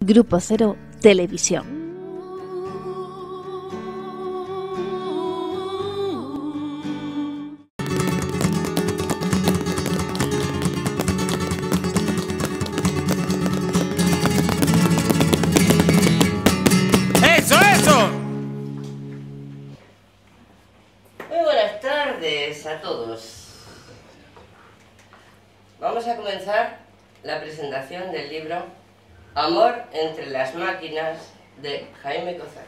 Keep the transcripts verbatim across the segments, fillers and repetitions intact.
Grupo Cero Televisión. A todos. Vamos a comenzar la presentación del libro Amor entre las máquinas de Jaime Kozak.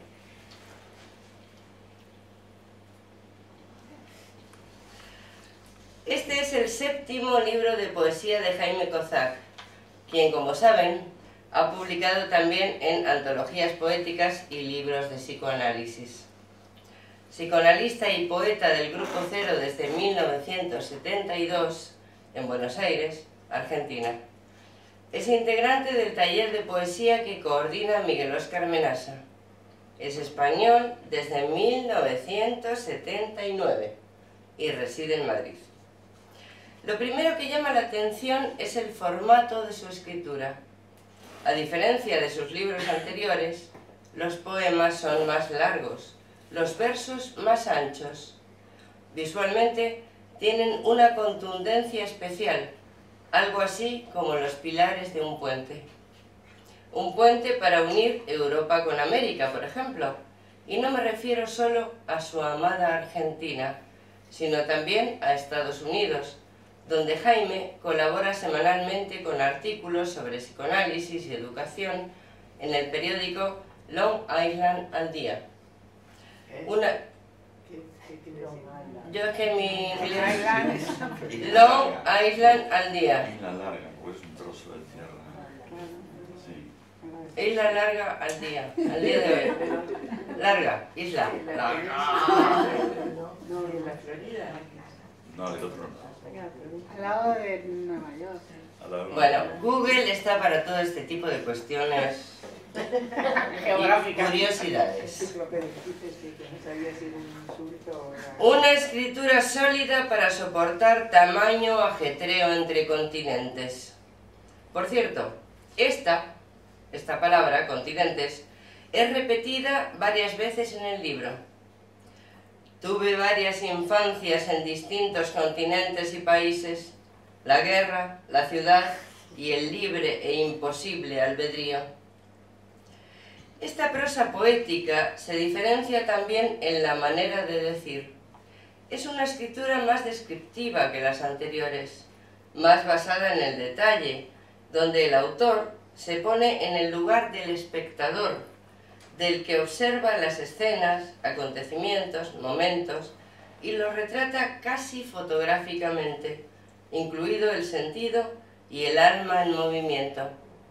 Este es el séptimo libro de poesía de Jaime Kozak, quien, como saben, ha publicado también en antologías poéticas y libros de psicoanálisis. Psicoanalista y poeta del Grupo Cero desde mil novecientos setenta y dos en Buenos Aires, Argentina. Es integrante del taller de poesía que coordina Miguel Óscar Menasa. Es español desde mil novecientos setenta y nueve y reside en Madrid. Lo primero que llama la atención es el formato de su escritura. A diferencia de sus libros anteriores, los poemas son más largos, los versos más anchos. Visualmente tienen una contundencia especial, algo así como los pilares de un puente. Un puente para unir Europa con América, por ejemplo, y no me refiero solo a su amada Argentina, sino también a Estados Unidos, donde Jaime colabora semanalmente con artículos sobre psicoanálisis y educación en el periódico Long Island al día. Una... Yo es que mi inglés... Long Island al día. Isla larga, pues un trozo de tierra. Sí. Isla larga al día, al día de hoy. Larga, isla. Larga. No, en la Florida. No, el otro no. Al lado de Nueva York. Bueno, Google está para todo este tipo de cuestiones y curiosidades. Una escritura sólida para soportar tamaño ajetreo entre continentes. Por cierto, esta, esta palabra, continentes, es repetida varias veces en el libro. Tuve varias infancias en distintos continentes y países, la guerra, la ciudad y el libre e imposible albedrío. Esta prosa poética se diferencia también en la manera de decir. Es una escritura más descriptiva que las anteriores, más basada en el detalle, donde el autor se pone en el lugar del espectador, del que observa las escenas, acontecimientos, momentos, y los retrata casi fotográficamente, incluido el sentido y el alma en movimiento.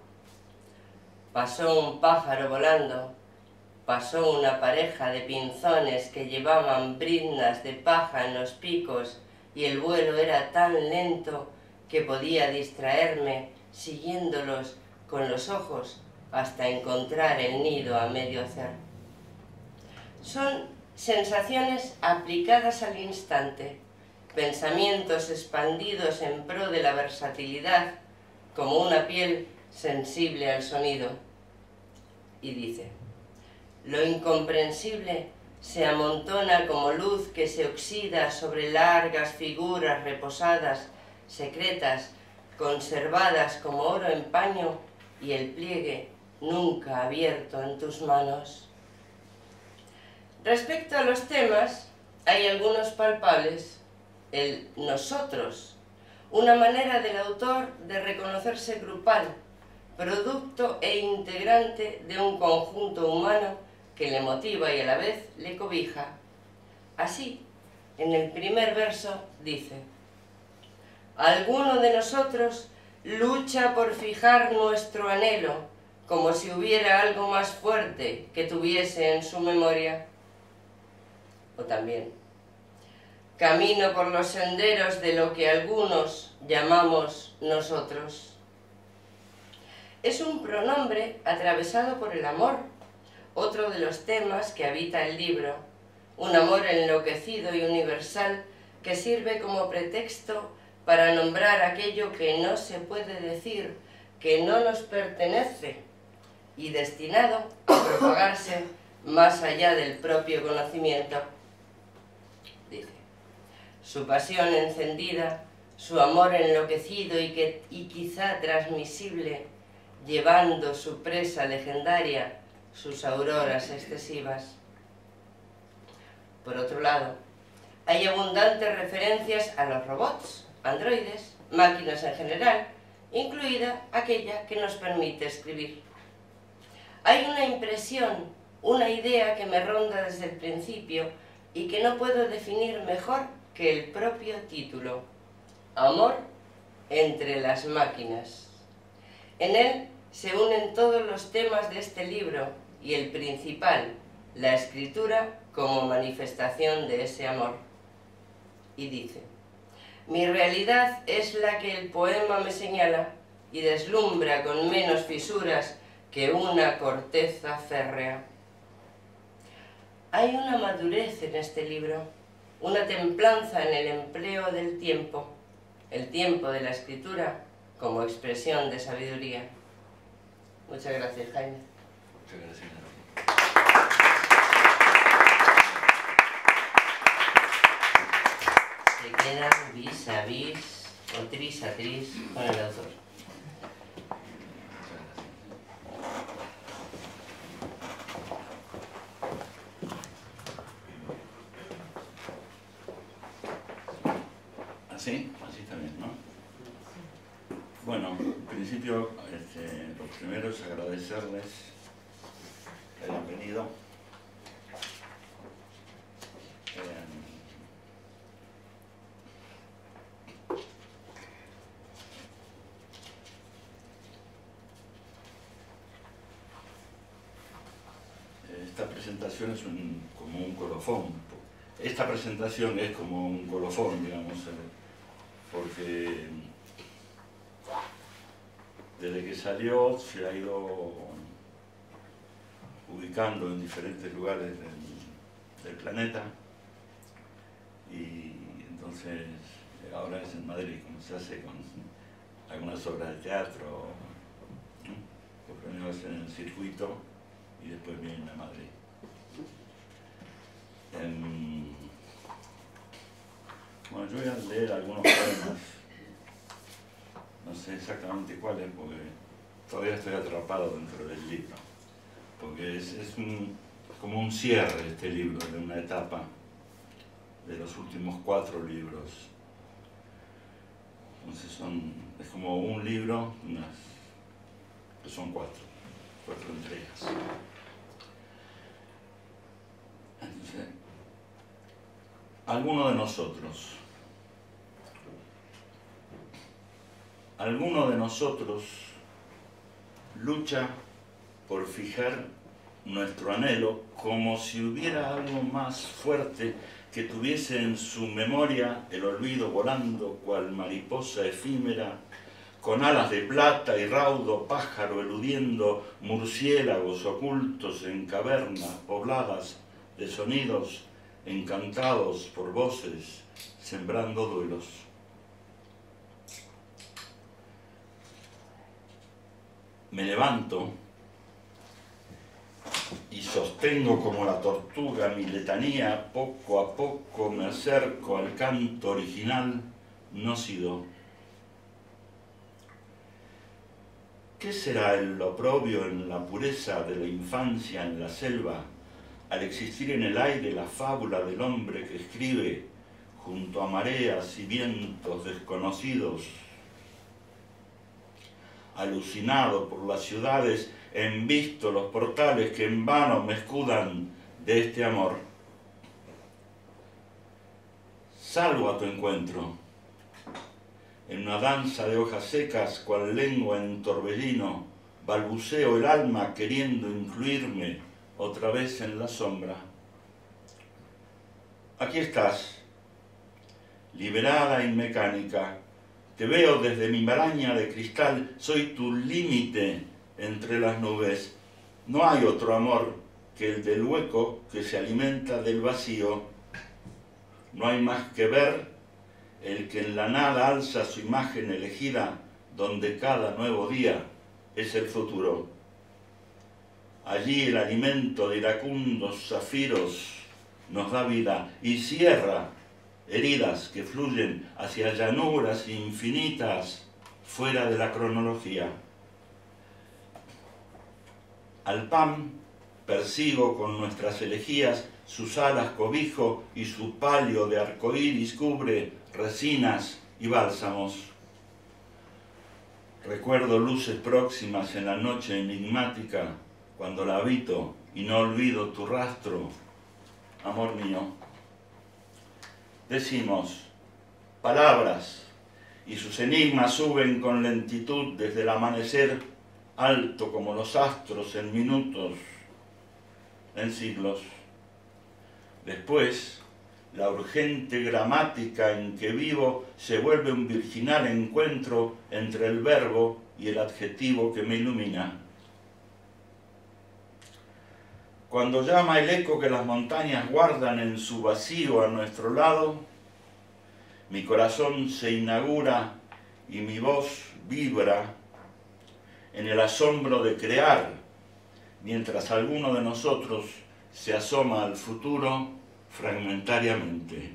Pasó un pájaro volando, pasó una pareja de pinzones que llevaban briznas de paja en los picos y el vuelo era tan lento que podía distraerme siguiéndolos con los ojos hasta encontrar el nido a medio hacer. Son sensaciones aplicadas al instante, pensamientos expandidos en pro de la versatilidad, como una piel sensible al sonido. Y dice, lo incomprensible se amontona como luz que se oxida sobre largas figuras reposadas, secretas, conservadas como oro en paño y el pliegue nunca abierto en tus manos. Respecto a los temas, hay algunos palpables. El nosotros, una manera del autor de reconocerse grupal, producto e integrante de un conjunto humano que le motiva y a la vez le cobija. Así, en el primer verso dice, alguno de nosotros lucha por fijar nuestro anhelo, como si hubiera algo más fuerte que tuviese en su memoria. O también, camino por los senderos de lo que algunos llamamos nosotros. Es un pronombre atravesado por el amor, otro de los temas que habita el libro, un amor enloquecido y universal que sirve como pretexto para nombrar aquello que no se puede decir, que no nos pertenece, y destinado a propagarse más allá del propio conocimiento. Dice, su pasión encendida, su amor enloquecido y, que, y quizá transmisible, llevando su presa legendaria, sus auroras excesivas. Por otro lado, hay abundantes referencias a los robots, androides, máquinas en general, incluida aquella que nos permite escribir. Hay una impresión, una idea que me ronda desde el principio y que no puedo definir mejor que el propio título: Amor entre las máquinas. En él se unen todos los temas de este libro y el principal, la escritura como manifestación de ese amor. Y dice, mi realidad es la que el poema me señala y deslumbra con menos fisuras que una corteza férrea. Hay una madurez en este libro, una templanza en el empleo del tiempo, el tiempo de la escritura como expresión de sabiduría. Muchas gracias, Jaime. Muchas gracias. Se queda vis a vis o tris a tris con el autor. ¿Así? Así está bien, ¿no? Bueno, en principio, este, lo primero es agradecerles que hayan venido. Eh, Esta presentación es un, como un colofón. Esta presentación es como un colofón, digamos, porque desde que salió se ha ido ubicando en diferentes lugares del, del planeta, y entonces ahora es en Madrid, como se hace con algunas obras de teatro, ¿no? Que primero hacen en el circuito y después vienen a Madrid. En... Bueno, yo voy a leer algunos poemas, no sé exactamente cuáles, porque todavía estoy atrapado dentro del libro, porque es, es un, como un cierre este libro de una etapa de los últimos cuatro libros. Entonces son, es como un libro, unas, que son cuatro, cuatro entregas. Entonces, alguno de nosotros, alguno de nosotros lucha por fijar nuestro anhelo como si hubiera algo más fuerte que tuviese en su memoria el olvido volando cual mariposa efímera, con alas de plata y raudo pájaro eludiendo murciélagos ocultos en cavernas pobladas de sonidos encantados por voces, sembrando duelos. Me levanto y sostengo como la tortuga mi letanía, poco a poco me acerco al canto original, no sido. ¿Qué será el oprobio en la pureza de la infancia en la selva, al existir en el aire la fábula del hombre que escribe junto a mareas y vientos desconocidos? Alucinado por las ciudades, envisto los portales que en vano me escudan de este amor. Salgo a tu encuentro, en una danza de hojas secas, cual lengua en torbellino, balbuceo el alma queriendo incluirme otra vez en la sombra. Aquí estás, liberada y mecánica. Te veo desde mi maraña de cristal, soy tu límite entre las nubes. No hay otro amor que el del hueco que se alimenta del vacío. No hay más que ver el que en la nada alza su imagen elegida, donde cada nuevo día es el futuro. allí el alimento de iracundos zafiros nos da vida y cierra heridas que fluyen hacia llanuras infinitas fuera de la cronología. Al pan persigo con nuestras elegías, sus alas cobijo y su palio de arcoíris cubre resinas y bálsamos. Recuerdo luces próximas en la noche enigmática, cuando la habito y no olvido tu rastro, amor mío. Decimos palabras y sus enigmas suben con lentitud desde el amanecer, alto como los astros en minutos, en siglos. Después, la urgente gramática en que vivo se vuelve un virginal encuentro entre el verbo y el adjetivo que me ilumina. Cuando llama el eco que las montañas guardan en su vacío a nuestro lado, mi corazón se inaugura y mi voz vibra en el asombro de crear, mientras alguno de nosotros se asoma al futuro fragmentariamente.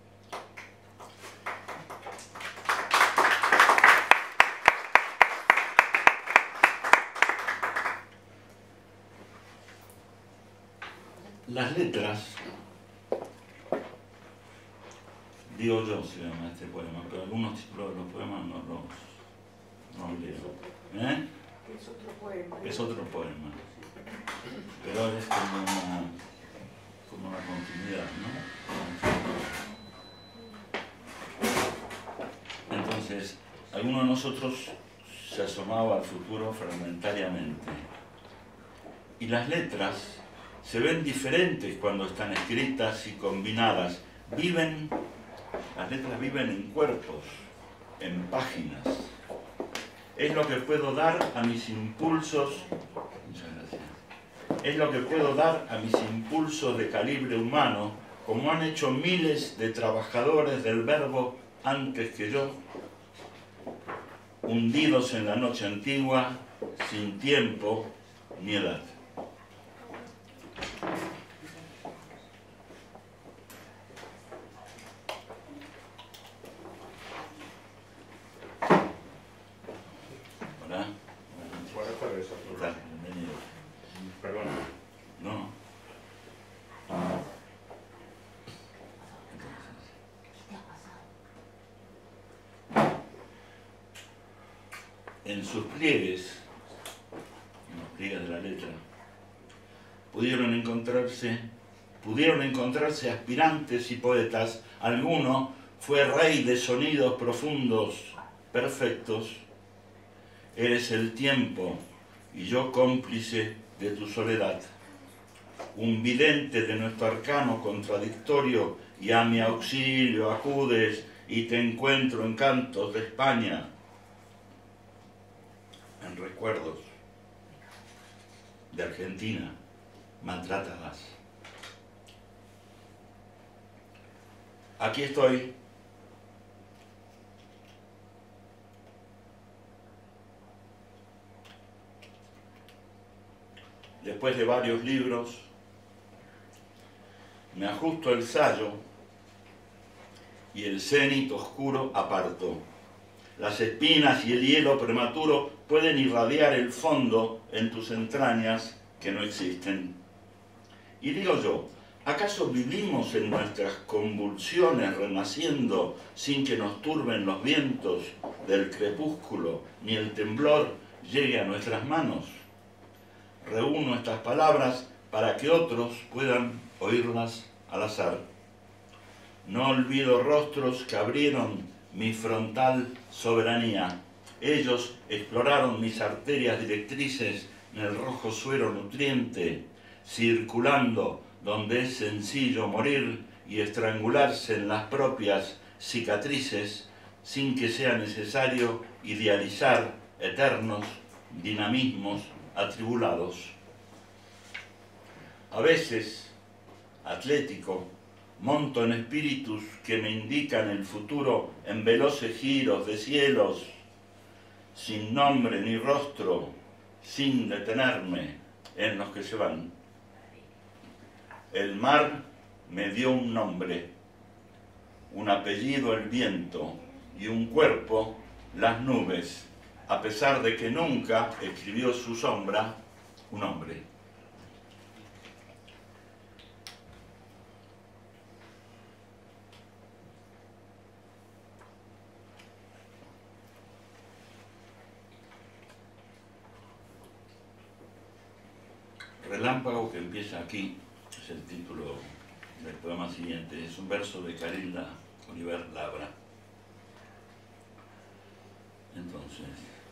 Las letras, digo yo se llama este poema, pero algunos títulos de los poemas no los, no los leo. ¿Eh? Es otro poema. Es otro poema, pero es como una, como una continuidad, ¿no? Entonces, alguno de nosotros se asomaba al futuro fragmentariamente. Y las letras se ven diferentes cuando están escritas y combinadas. Viven, las letras viven en cuerpos, en páginas. Es lo que puedo dar a mis impulsos, muchas gracias, es lo que puedo dar a mis impulsos de calibre humano, como han hecho miles de trabajadores del verbo antes que yo, hundidos en la noche antigua, sin tiempo ni edad. Hola. Buenas tardes, ¿Qué tal? Bienvenido. Perdón. No. En sus pliegues, en los pliegues de la letra, pudieron encontrarse, pudieron encontrarse aspirantes y poetas. Alguno fue rey de sonidos profundos, perfectos. Eres el tiempo y yo cómplice de tu soledad. Un vidente de nuestro arcano contradictorio, y a mi auxilio acudes y te encuentro en cantos de España, en recuerdos de Argentina maltratadas. Aquí estoy, después de varios libros, me ajusto el sayo y el cenit oscuro aparto. Las espinas y el hielo prematuro pueden irradiar el fondo en tus entrañas que no existen. Y digo yo, ¿acaso vivimos en nuestras convulsiones renaciendo sin que nos turben los vientos del crepúsculo ni el temblor llegue a nuestras manos? Reúno estas palabras para que otros puedan oírlas al azar. No olvido rostros que abrieron mi frontal soberanía. Ellos exploraron mis arterias directrices en el rojo suero nutriente, circulando donde es sencillo morir y estrangularse en las propias cicatrices sin que sea necesario idealizar eternos dinamismos atribulados. A veces, atlético, monto en espíritus que me indican el futuro en veloces giros de cielos, sin nombre ni rostro, sin detenerme, en los que se van. El mar me dio un nombre, un apellido el viento y un cuerpo las nubes, a pesar de que nunca escribió su sombra un hombre. Relámpago, que empieza aquí, es el título del poema siguiente, es un verso de Carilda Oliver Labra. Entonces,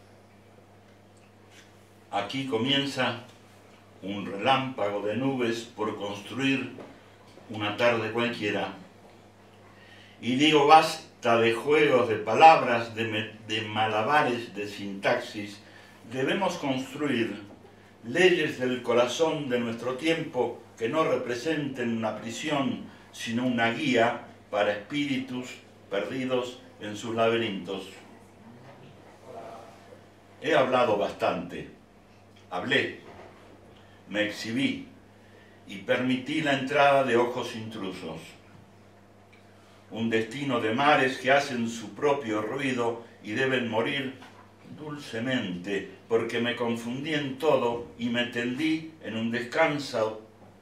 aquí comienza un relámpago de nubes por construir una tarde cualquiera. Y digo, basta de juegos de palabras, de, me, de malabares, de sintaxis. Debemos construir leyes del corazón de nuestro tiempo que no representen una prisión, sino una guía para espíritus perdidos en sus laberintos. He hablado bastante, hablé, me exhibí y permití la entrada de ojos intrusos. Un destino de mares que hacen su propio ruido y deben morir dulcemente, porque me confundí en todo y me tendí en un descanso.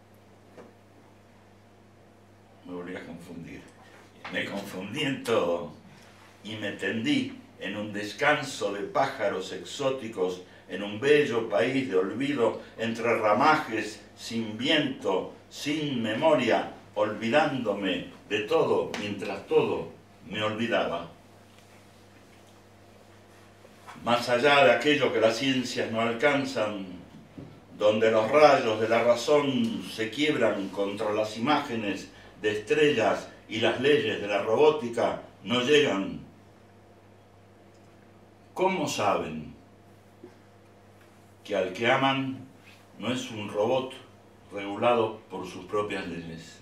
Me volví a confundir. Me confundí en todo y me tendí en un descanso de pájaros exóticos, en un bello país de olvido, entre ramajes, sin viento, sin memoria, olvidándome de todo, mientras todo me olvidaba. Más allá de aquello que las ciencias no alcanzan, donde los rayos de la razón se quiebran contra las imágenes de estrellas y las leyes de la robótica no llegan. ¿Cómo saben que al que aman no es un robot regulado por sus propias leyes?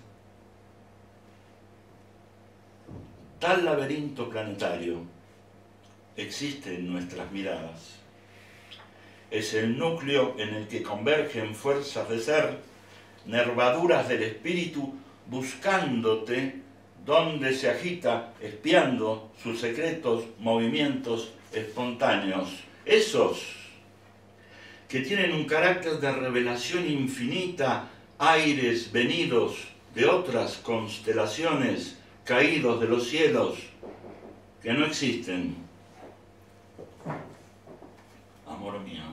Tal laberinto planetario existe en nuestras miradas. Es el núcleo en el que convergen fuerzas de ser, nervaduras del espíritu, buscándote donde se agita, espiando sus secretos movimientos espontáneos. Esos que tienen un carácter de revelación infinita, aires venidos de otras constelaciones, caídos de los cielos, que no existen. Amor mío,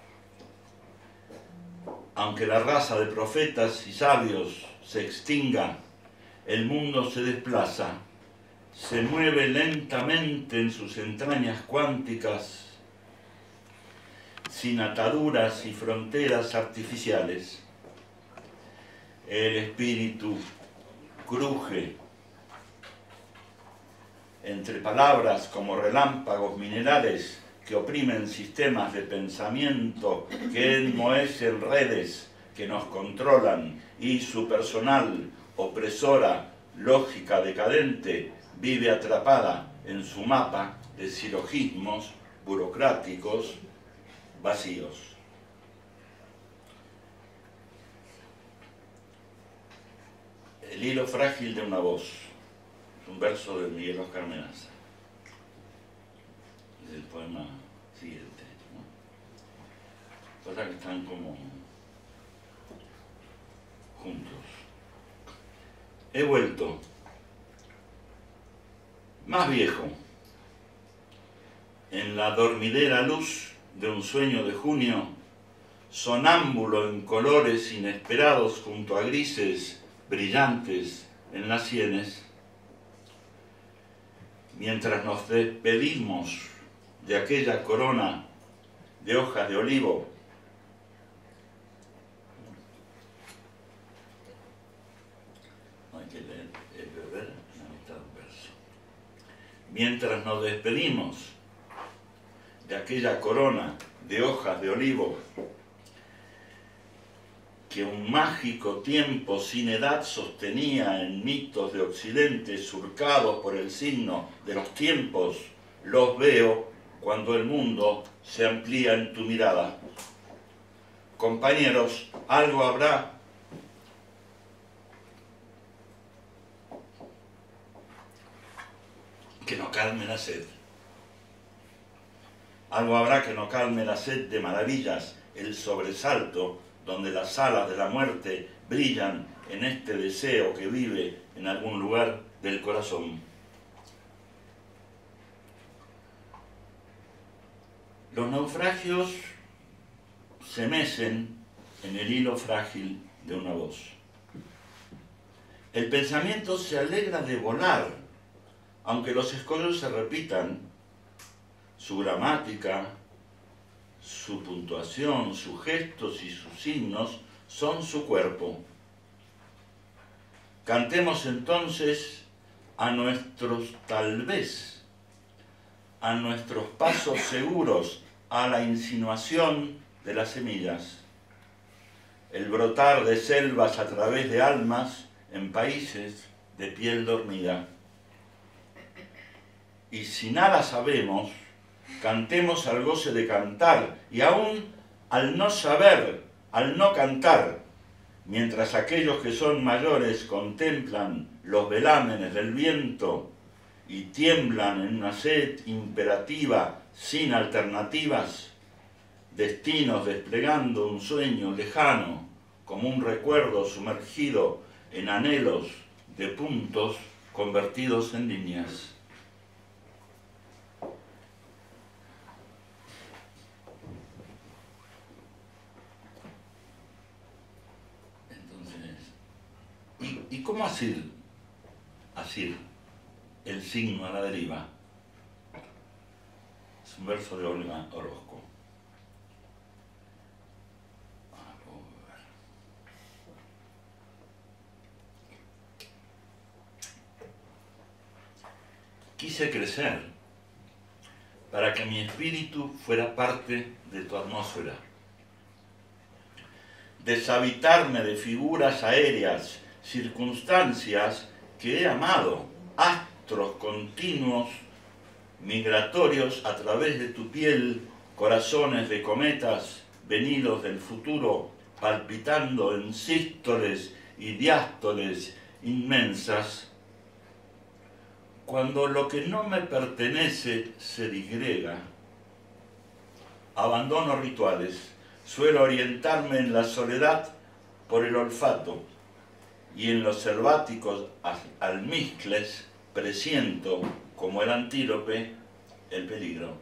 aunque la raza de profetas y sabios se extinga, el mundo se desplaza, se mueve lentamente en sus entrañas cuánticas, sin ataduras y fronteras artificiales. El espíritu cruje entre palabras como relámpagos minerales que oprimen sistemas de pensamiento, que enmohecen redes que nos controlan, y su personal, opresora, lógica decadente, vive atrapada en su mapa de silogismos burocráticos vacíos. El hilo frágil de una voz, un verso de Miguel Oscar Menaza, del poema siguiente, ¿no? Cosas que están como juntos. He vuelto, más viejo, en la dormidera luz de un sueño de junio, sonámbulo en colores inesperados junto a grises brillantes en las sienes, mientras nos despedimos de aquella corona de hojas de olivo. No hay que leer, es beber la mitad de un verso. Mientras nos despedimos de aquella corona de hojas de olivo que un mágico tiempo sin edad sostenía en mitos de Occidente surcados por el signo de los tiempos, los veo cuando el mundo se amplía en tu mirada. compañeros, algo habrá que no calme la sed. Algo habrá que no calme la sed de maravillas, el sobresalto, donde las alas de la muerte brillan en este deseo que vive en algún lugar del corazón. Los naufragios se mecen en el hilo frágil de una voz. El pensamiento se alegra de volar, aunque los escollos se repitan. Su gramática, su puntuación, sus gestos y sus signos son su cuerpo. Cantemos entonces a nuestros tal vez, a nuestros pasos seguros, a la insinuación de las semillas, el brotar de selvas a través de almas en países de piel dormida. Y si nada sabemos, cantemos al goce de cantar, y aún al no saber, al no cantar, mientras aquellos que son mayores contemplan los velámenes del viento y tiemblan en una sed imperativa sin alternativas, destinos desplegando un sueño lejano como un recuerdo sumergido en anhelos de puntos convertidos en líneas. ¿Y, ¿Y cómo asir, asir el signo a la deriva? Es un verso de Olga Orozco. Quise crecer para que mi espíritu fuera parte de tu atmósfera. Deshabitarme de figuras aéreas, circunstancias que he amado, astros continuos, migratorios a través de tu piel, corazones de cometas venidos del futuro, palpitando en sístoles y diástoles inmensas. Cuando lo que no me pertenece se disgrega, abandono rituales, suelo orientarme en la soledad por el olfato, y en los selváticos almizcles presiento, como el antílope, el peligro.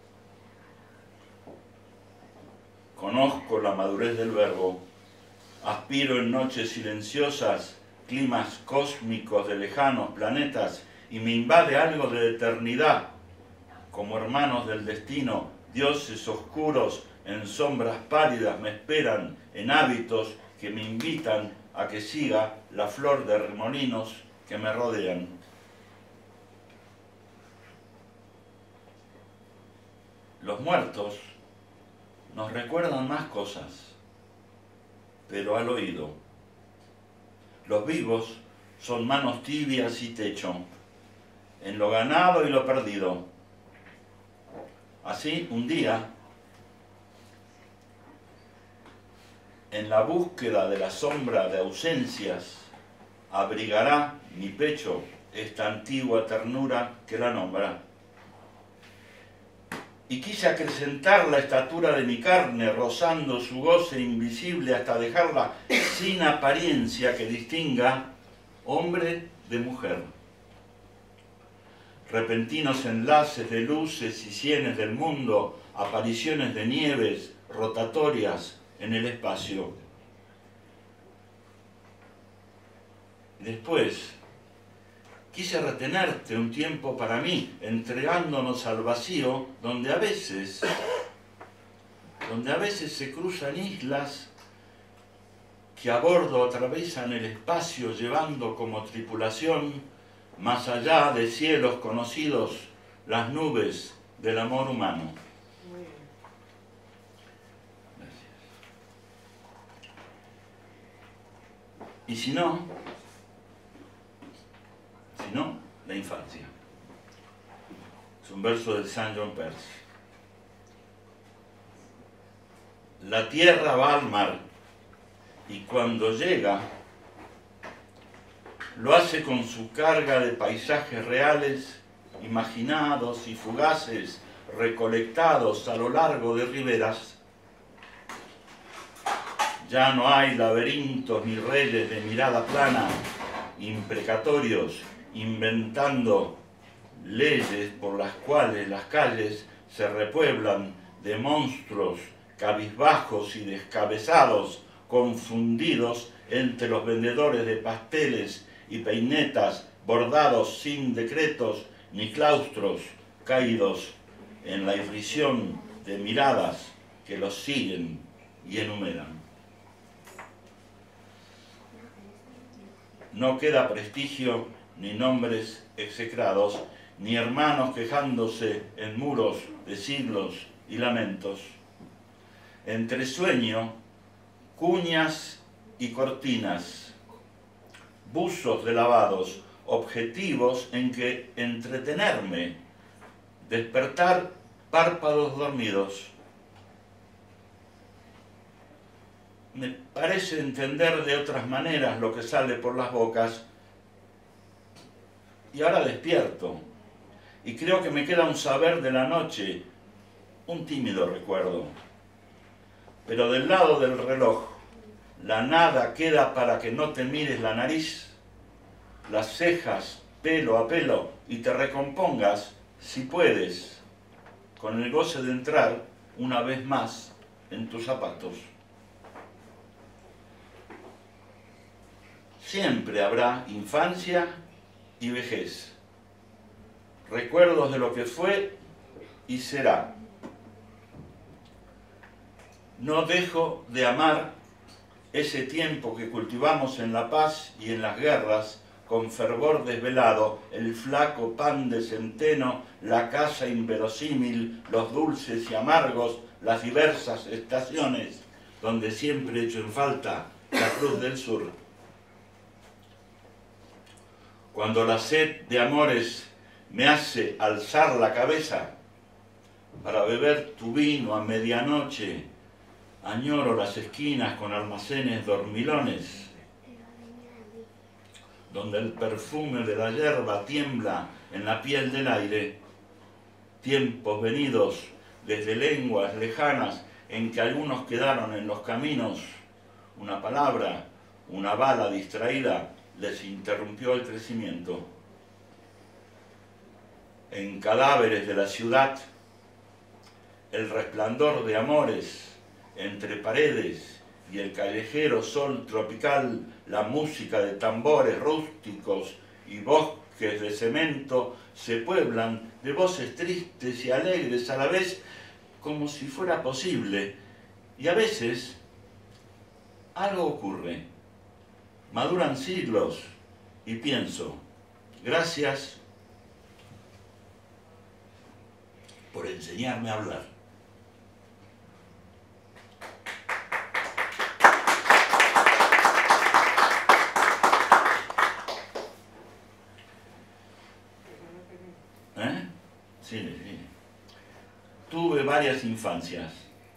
Conozco la madurez del verbo, aspiro en noches silenciosas, climas cósmicos de lejanos planetas, y me invade algo de eternidad, como hermanos del destino, dioses oscuros en sombras pálidas me esperan en hábitos que me invitan a que siga la flor de remolinos que me rodean. Los muertos nos recuerdan más cosas, pero al oído. Los vivos son manos tibias y techo, en lo ganado y lo perdido. Así, un día, en la búsqueda de la sombra de ausencias, abrigará mi pecho esta antigua ternura que la nombra. Y quise acrecentar la estatura de mi carne, rozando su goce invisible hasta dejarla sin apariencia que distinga hombre de mujer. Repentinos enlaces de luces y sienes del mundo, apariciones de nieves rotatorias en el espacio. Después, quise retenerte un tiempo para mí, entregándonos al vacío, donde a veces, donde a veces se cruzan islas que a bordo atraviesan el espacio, llevando como tripulación, más allá de cielos conocidos, las nubes del amor humano. Muy bien. Gracias. Y si no, si no, la infancia. Es un verso de Saint John Perse. La tierra va al mar y cuando llega lo hace con su carga de paisajes reales, imaginados y fugaces, recolectados a lo largo de riberas. Ya no hay laberintos ni reyes de mirada plana, imprecatorios, inventando leyes por las cuales las calles se repueblan de monstruos cabizbajos y descabezados, confundidos entre los vendedores de pasteles y peinetas bordados sin decretos ni claustros, caídos en la irrisión de miradas que los siguen y enumeran. No queda prestigio ni nombres execrados, ni hermanos quejándose en muros de siglos y lamentos. Entre sueño, cuñas y cortinas, buzos de lavados, objetivos en que entretenerme, despertar párpados dormidos. Me parece entender de otras maneras lo que sale por las bocas y ahora despierto y creo que me queda un saber de la noche, un tímido recuerdo. Pero del lado del reloj, la nada queda para que no te mires la nariz, las cejas pelo a pelo y te recompongas, si puedes, con el goce de entrar una vez más en tus zapatos. Siempre habrá infancia y vejez, recuerdos de lo que fue y será. No dejo de amar ese tiempo que cultivamos en la paz y en las guerras, con fervor desvelado, el flaco pan de centeno, la casa inverosímil, los dulces y amargos, las diversas estaciones, donde siempre echo en falta la Cruz del Sur. Cuando la sed de amores me hace alzar la cabeza para beber tu vino a medianoche, añoro las esquinas con almacenes dormilones, donde el perfume de la hierba tiembla en la piel del aire, tiempos venidos desde lenguas lejanas en que algunos quedaron en los caminos, una palabra, una bala distraída les interrumpió el crecimiento. En cadáveres de la ciudad, el resplandor de amores entre paredes y el callejero sol tropical, la música de tambores rústicos y bosques de cemento se pueblan de voces tristes y alegres a la vez, como si fuera posible. Y a veces algo ocurre. Maduran siglos y pienso, gracias por enseñarme a hablar. ¿Eh? Sí, sí. Tuve varias infancias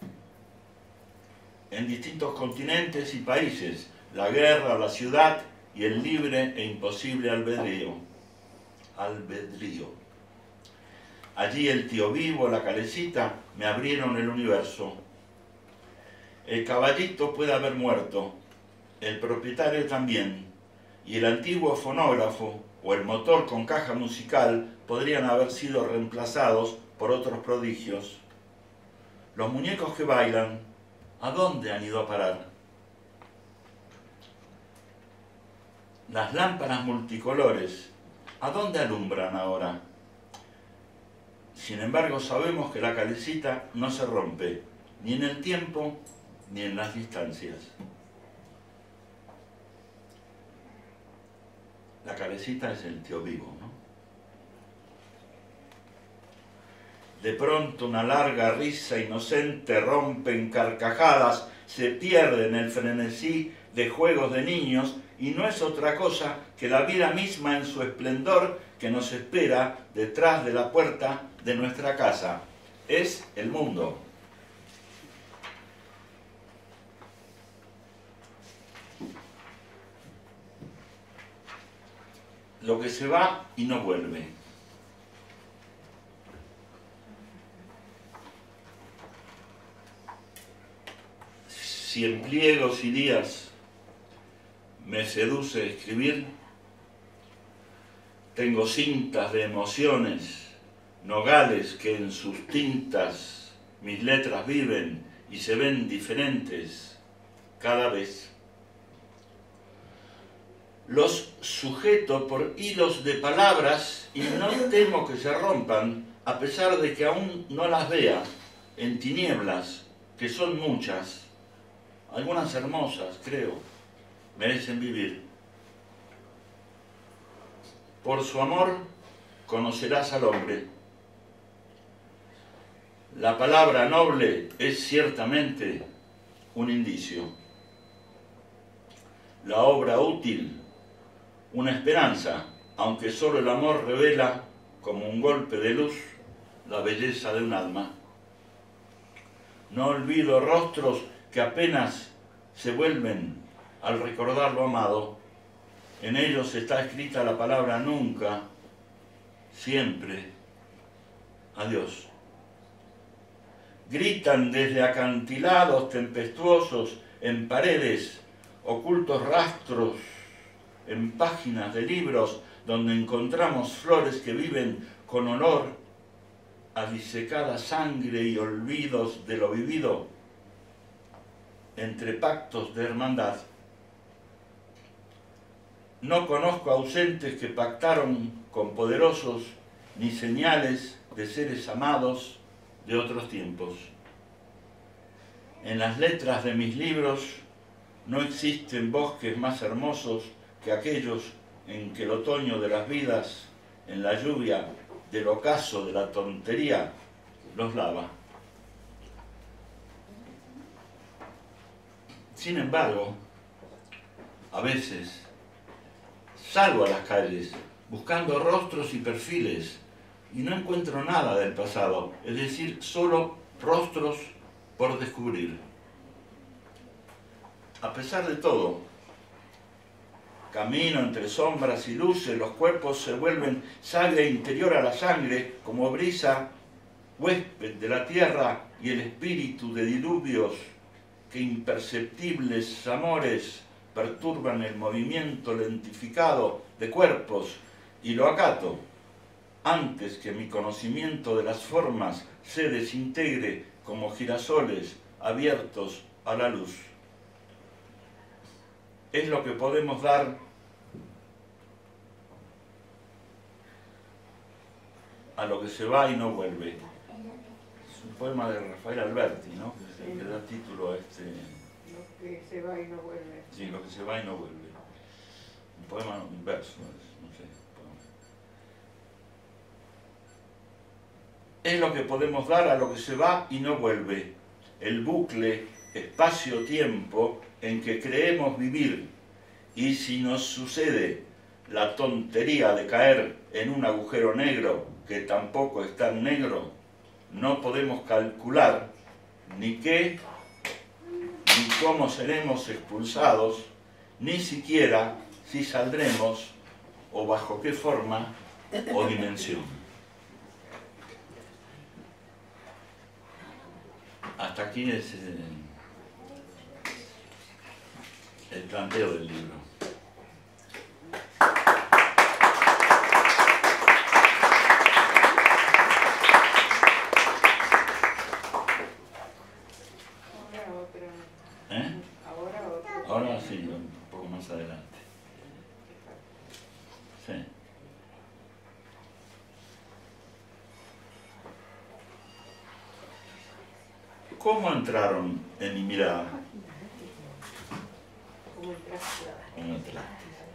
en distintos continentes y países. La guerra, la ciudad y el libre e imposible albedrío. Albedrío. Allí el tío Vivo, la Calecita, me abrieron el universo. El caballito puede haber muerto, el propietario también, y el antiguo fonógrafo o el motor con caja musical podrían haber sido reemplazados por otros prodigios. Los muñecos que bailan, ¿a dónde han ido a parar? Las lámparas multicolores, ¿a dónde alumbran ahora? Sin embargo, sabemos que la Calecita no se rompe, ni en el tiempo, ni en las distancias. La Calecita es el tío Vivo, ¿no? De pronto una larga risa inocente rompe en carcajadas, se pierde en el frenesí de juegos de niños y no es otra cosa que la vida misma en su esplendor que nos espera detrás de la puerta de nuestra casa. Es el mundo. lo que se va y no vuelve. Si en pliegos y días me seduce escribir, tengo cintas de emociones, nogales que en sus tintas mis letras viven y se ven diferentes cada vez. Los sujeto por hilos de palabras y no temo que se rompan, a pesar de que aún no las vea en tinieblas, que son muchas. Algunas hermosas, creo, merecen vivir. Por su amor conocerás al hombre. La palabra noble es ciertamente un indicio. La obra útil, una esperanza, aunque solo el amor revela, como un golpe de luz, la belleza de un alma. No olvido rostros que apenas se vuelven al recordar lo amado. En ellos está escrita la palabra nunca, siempre, adiós. Gritan desde acantilados tempestuosos en paredes, ocultos rastros, en páginas de libros donde encontramos flores que viven con olor a disecada sangre y olvidos de lo vivido, entre pactos de hermandad. No conozco ausentes que pactaron con poderosos, ni señales de seres amados de otros tiempos. En las letras de mis libros no existen bosques más hermosos que aquellos en que el otoño de las vidas, en la lluvia del ocaso de la tontería, los lava. Sin embargo, a veces salgo a las calles buscando rostros y perfiles y no encuentro nada del pasado, es decir, solo rostros por descubrir. A pesar de todo, camino entre sombras y luces, los cuerpos se vuelven savia interior a la sangre, como brisa, huésped de la tierra y el espíritu de diluvios que imperceptibles amores perturban el movimiento lentificado de cuerpos, y lo acato antes que mi conocimiento de las formas se desintegre como girasoles abiertos a la luz. Es lo que podemos dar a lo que se va y no vuelve. Es un poema de Rafael Alberti, ¿no? Que, que da título a este... Lo que se va y no vuelve. Sí, lo que se va y no vuelve. Un poema, un verso, no sé. Es lo que podemos dar a lo que se va y no vuelve. El bucle, espacio-tiempo en que creemos vivir. Y si nos sucede la tontería de caer en un agujero negro que tampoco es tan negro, no podemos calcular ni qué ni cómo seremos expulsados, ni siquiera si saldremos o bajo qué forma o dimensión. Hasta aquí es eh, el planteo del libro. ¿Eh? Ahora otro. Ahora sí, un poco más adelante. Sí. ¿Cómo entraron en mi mirada? ¿Cómo entraste? ¿Cómo entraste?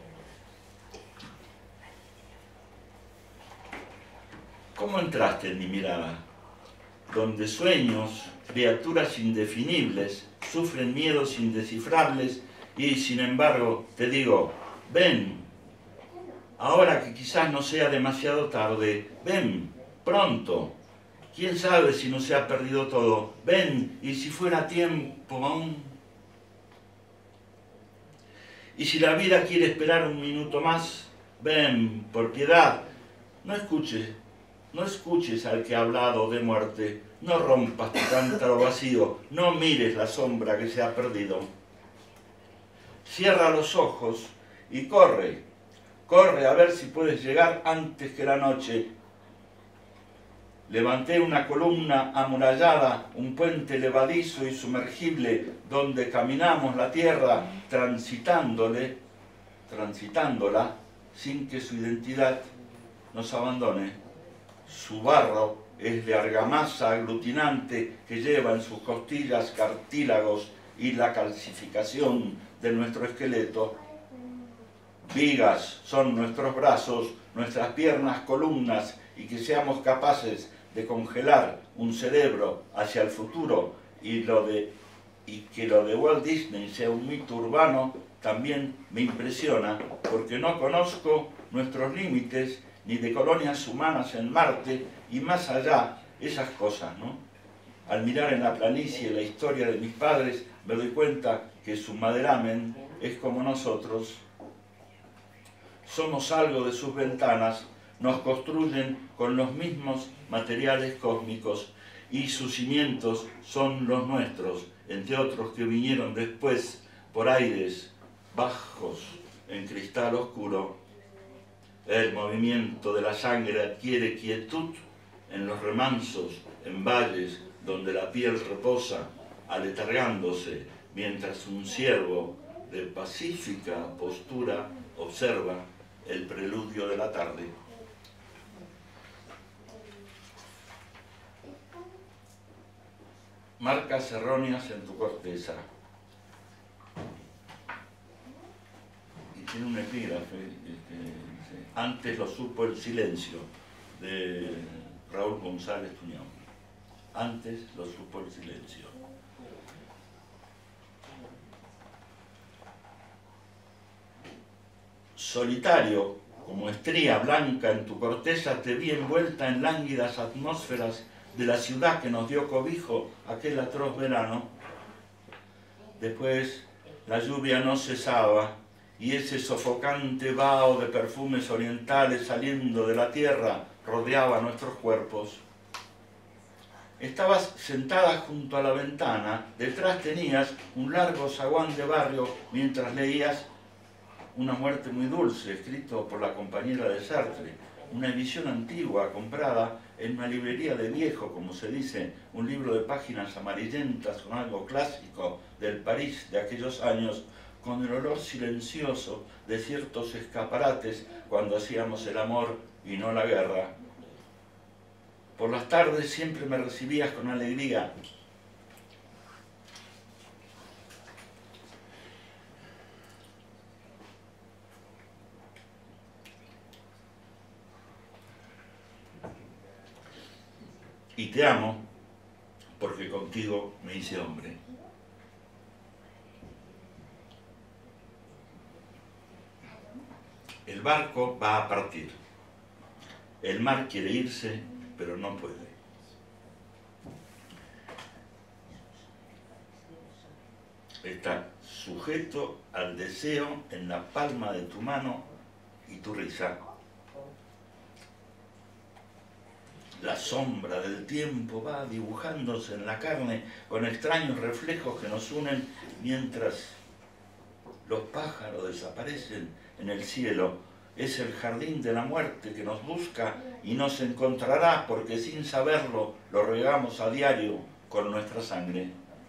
¿Cómo entraste en mi mirada? Donde sueños, criaturas indefinibles, sufren miedos indescifrables y, sin embargo, te digo, ven, ahora que quizás no sea demasiado tarde, ven, pronto. ¿Quién sabe si no se ha perdido todo? Ven, y si fuera tiempo aún. Y si la vida quiere esperar un minuto más, ven, por piedad, no escuches, no escuches al que ha hablado de muerte, no rompas tu cántaro vacío, no mires la sombra que se ha perdido. Cierra los ojos y corre, corre a ver si puedes llegar antes que la noche. Levanté una columna amurallada, un puente levadizo y sumergible, donde caminamos la tierra, transitándole, transitándola, sin que su identidad nos abandone. Su barro es de argamasa aglutinante que lleva en sus costillas cartílagos y la calcificación de nuestro esqueleto. Vigas son nuestros brazos, nuestras piernas columnas, y que seamos capaces de congelar un cerebro hacia el futuro y, lo de, y que lo de Walt Disney sea un mito urbano también me impresiona, porque no conozco nuestros límites ni de colonias humanas en Marte y más allá, esas cosas, ¿no? Al mirar en la planicie la historia de mis padres, me doy cuenta que su maderamen es como nosotros. Somos algo de sus ventanas, nos construyen con los mismos materiales cósmicos y sus cimientos son los nuestros, entre otros que vinieron después por aires bajos en cristal oscuro. El movimiento de la sangre adquiere quietud en los remansos, en valles donde la piel reposa, aletargándose, mientras un ciervo de pacífica postura observa el preludio de la tarde. Marcas erróneas en tu corteza. Y tiene un epígrafe que dice: antes lo supo el silencio, de Raúl González Tuñón. Antes lo supo el silencio. Solitario, como estría blanca en tu corteza, te vi envuelta en lánguidas atmósferas de la ciudad que nos dio cobijo aquel atroz verano. Después la lluvia no cesaba y ese sofocante vaho de perfumes orientales saliendo de la tierra rodeaba nuestros cuerpos. Estabas sentada junto a la ventana, detrás tenías un largo zaguán de barrio mientras leías Una muerte muy dulce, escrito por la compañera de Sartre, una edición antigua comprada en una librería de viejo, como se dice, un libro de páginas amarillentas con algo clásico del París de aquellos años, con el olor silencioso de ciertos escaparates cuando hacíamos el amor y no la guerra. Por las tardes siempre me recibías con alegría. Y te amo porque contigo me hice hombre. El barco va a partir. El mar quiere irse, pero no puede. Está sujeto al deseo en la palma de tu mano y tu risa. La sombra del tiempo va dibujándose en la carne con extraños reflejos que nos unen mientras los pájaros desaparecen en el cielo. Es el jardín de la muerte que nos busca y nos encontrará porque sin saberlo lo regamos a diario con nuestra sangre.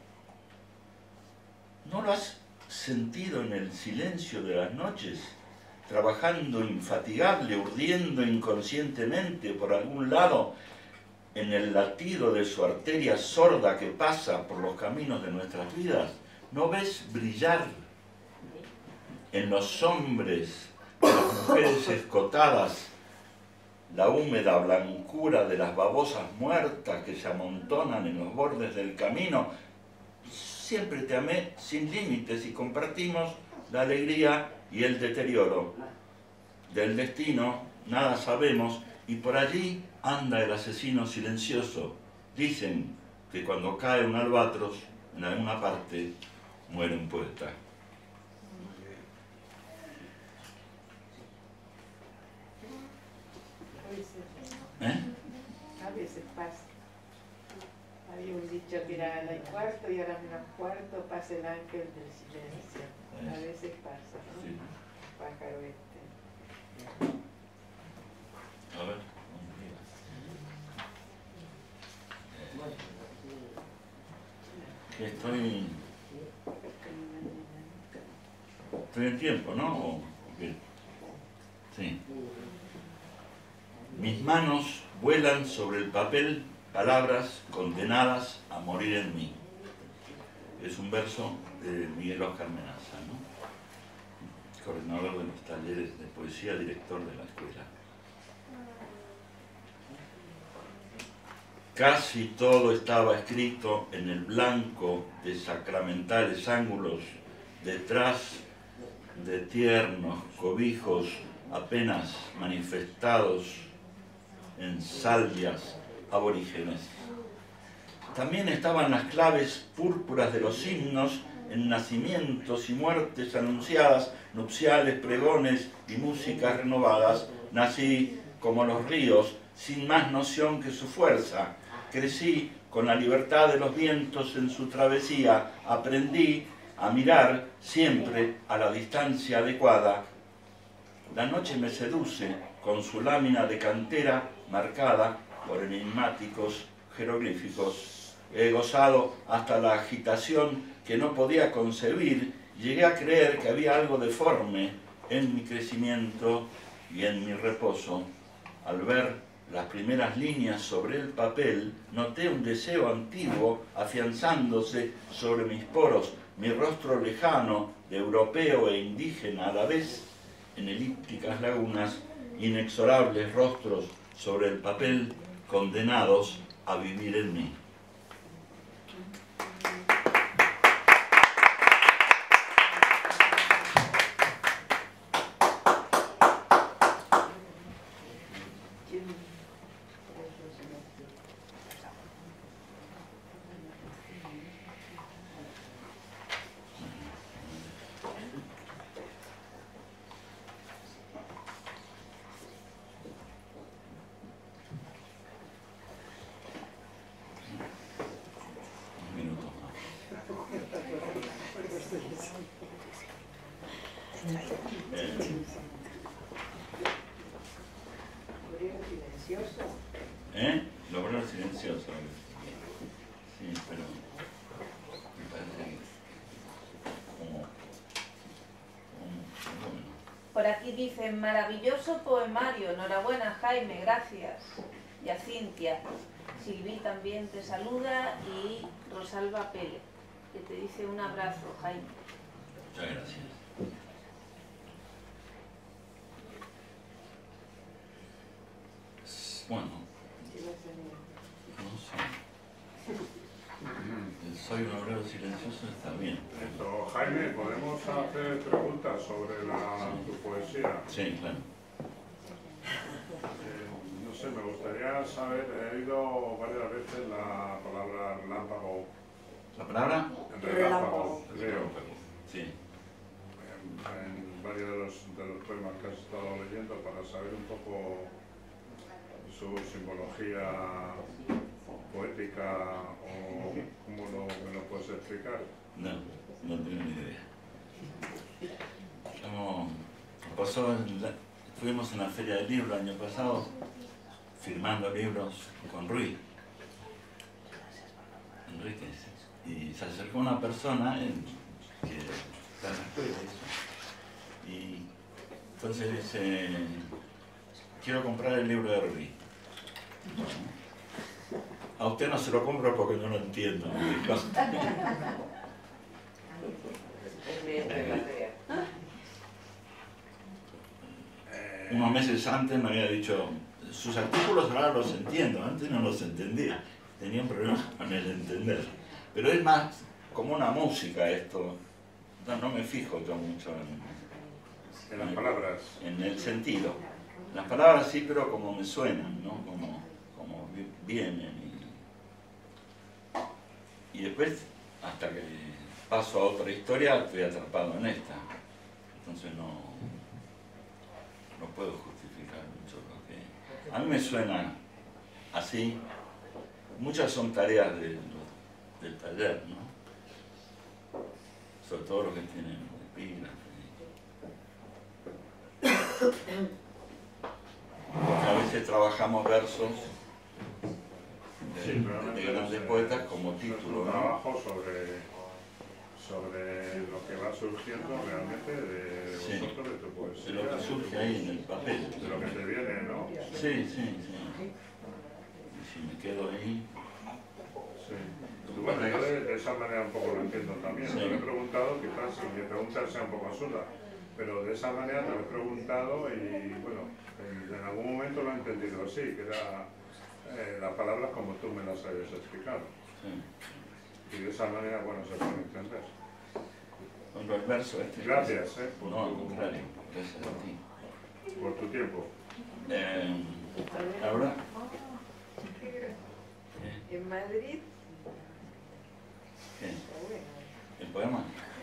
¿No lo has sentido en el silencio de las noches? Trabajando infatigable, urdiendo inconscientemente por algún lado, en el latido de su arteria sorda que pasa por los caminos de nuestras vidas. ¿No ves brillar en los hombres de las mujeres escotadas la húmeda blancura de las babosas muertas que se amontonan en los bordes del camino? Siempre te amé sin límites y compartimos la alegría y el deterioro. Del destino nada sabemos y por allí anda el asesino silencioso. Dicen que cuando cae un albatros en alguna parte muere un poeta. dicho que era la y cuarto y ahora menos cuarto pasa el ángel del silencio. A veces pasa, ¿no? Sí. Pájaro este. A ver. Eh, estoy... Estoy en tiempo, ¿no? ¿O qué? Sí. Mis manos vuelan sobre el papel palabras condenadas a morir en mí. Es un verso de Miguel Óscar Menaza, ¿no? Coordinador de los talleres de poesía, director de la escuela. Casi todo estaba escrito en el blanco de sacramentales ángulos, detrás de tiernos cobijos apenas manifestados en salvias aborígenes. También estaban las claves púrpuras de los himnos en nacimientos y muertes anunciadas, nupciales, pregones y músicas renovadas. Nací como los ríos, sin más noción que su fuerza. Crecí con la libertad de los vientos en su travesía. Aprendí a mirar siempre a la distancia adecuada. La noche me seduce con su lámina de cantera marcada por enigmáticos jeroglíficos. He gozado hasta la agitación que no podía concebir. Llegué a creer que había algo deforme en mi crecimiento y en mi reposo. Al ver las primeras líneas sobre el papel, noté un deseo antiguo afianzándose sobre mis poros, mi rostro lejano, de europeo e indígena a la vez, en elípticas lagunas, inexorables rostros sobre el papel, condenados a vivir en mí. ¿Eh? Lo obrero silencioso. Sí, pero me parece como, como bueno. Por aquí dicen, maravilloso poemario, enhorabuena Jaime, gracias. Y a Cintia, Silvi también te saluda y Rosalba Pele, que te dice un abrazo, Jaime. Muchas gracias. Bueno, no sé. Soy un obrero silencioso, está bien. Esto, Jaime, ¿podemos hacer preguntas sobre la, tu poesía? Sí, claro. Eh, no sé, me gustaría saber, he oído varias veces la palabra relámpago. ¿La palabra? Relámpago, creo. Sí. En, en varios de los, de los poemas que has estado leyendo, para saber un poco su simbología poética, o cómo lo, me lo puedes explicar. No, no tengo ni idea. Como pasó en la, fuimos en la Feria del Libro el año pasado, firmando libros con Ruiz, Enríquez, y se acercó una persona en, que está en la escuela, eso, y entonces dice, quiero comprar el libro de Ruiz. A usted no se lo compro porque no lo entiendo. Unos meses antes me había dicho, sus artículos ahora los entiendo, antes no los entendía, tenía un problema con el entender. Pero es más como una música esto, no, no me fijo yo mucho en, En las palabras. en el sentido. Las palabras sí, pero como me suenan, ¿no? Como, como vienen. Y, y después, hasta que paso a otra historia, estoy atrapado en esta. Entonces no, no puedo justificar mucho lo que... A mí me suena así. Muchas son tareas de los del taller, ¿no? Sobre todo los que tienen epígrafes. Porque a veces trabajamos versos de, Sí, de grandes poetas como título, un ¿no? trabajo sobre, sobre lo que va surgiendo realmente de Sí. vosotros, de tu poesía. De lo que surge ahí en el papel. De lo que te viene, ¿no? Sí, sí, sí. Y si me quedo ahí... Sí. Bueno, yo de, de esa manera un poco lo entiendo también. Sí. Te lo he preguntado, quizás mi pregunta sea un poco absurda, pero de esa manera te lo he preguntado y, bueno, en, en algún momento lo he entendido así, que era eh, las palabras como tú me las habías explicado. Sí. Y de esa manera, bueno, se puede entender. Con el verso este... Gracias, eh, por, No, al tu, contrario, gracias a ti. por tu tiempo. Eh, ¿Ahora? En Madrid, ¿Qué? bueno, ¿El poema?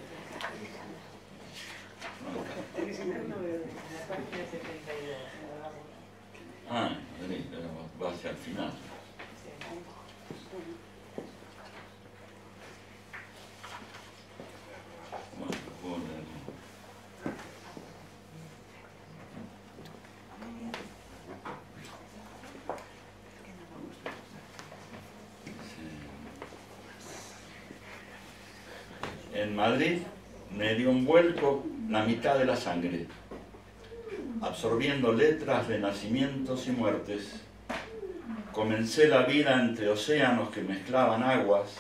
no veo la página setenta y dos. Ah, Madrid, pero va hacia el final. Bueno, puedo leerlo. Sí. En Madrid me dio un vuelco la mitad de la sangre, absorbiendo letras de nacimientos y muertes. Comencé la vida entre océanos que mezclaban aguas,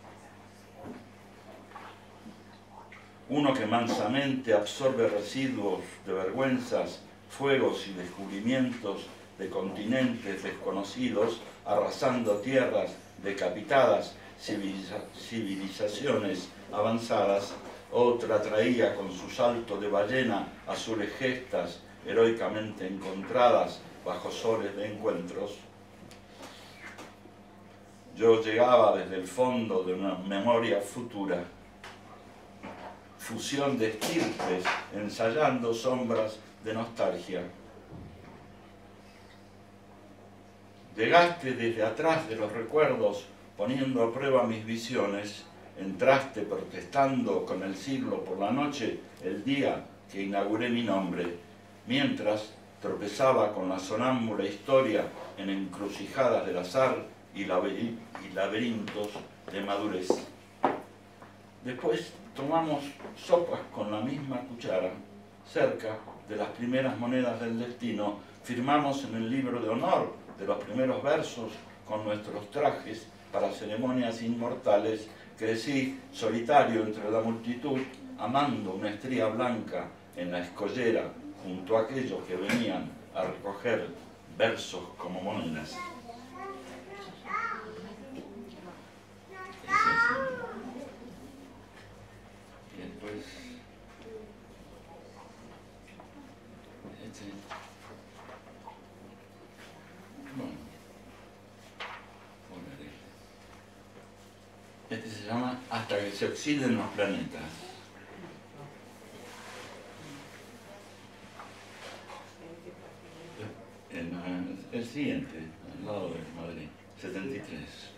uno que mansamente absorbe residuos de vergüenzas, fuegos y descubrimientos de continentes desconocidos, arrasando tierras decapitadas, civiliza- civilizaciones avanzadas. Otra traía con su salto de ballena azules gestas heroicamente encontradas bajo soles de encuentros. Yo llegaba desde el fondo de una memoria futura, fusión de estirpes, ensayando sombras de nostalgia. Llegaste desde atrás de los recuerdos, poniendo a prueba mis visiones. Entraste protestando con el siglo por la noche, el día que inauguré mi nombre, mientras tropezaba con la sonámbula historia en encrucijadas del azar y laberintos de madurez. Después tomamos sopas con la misma cuchara, cerca de las primeras monedas del destino, firmamos en el libro de honor de los primeros versos con nuestros trajes para ceremonias inmortales. Crecí solitario entre la multitud, amando una estría blanca en la escollera, junto a aquellos que venían a recoger versos como monedas. Y después, este, bueno, poner este. Este se llama Hasta que se oxiden los planetas. El, el siguiente, al lado de Madrid, setenta y tres.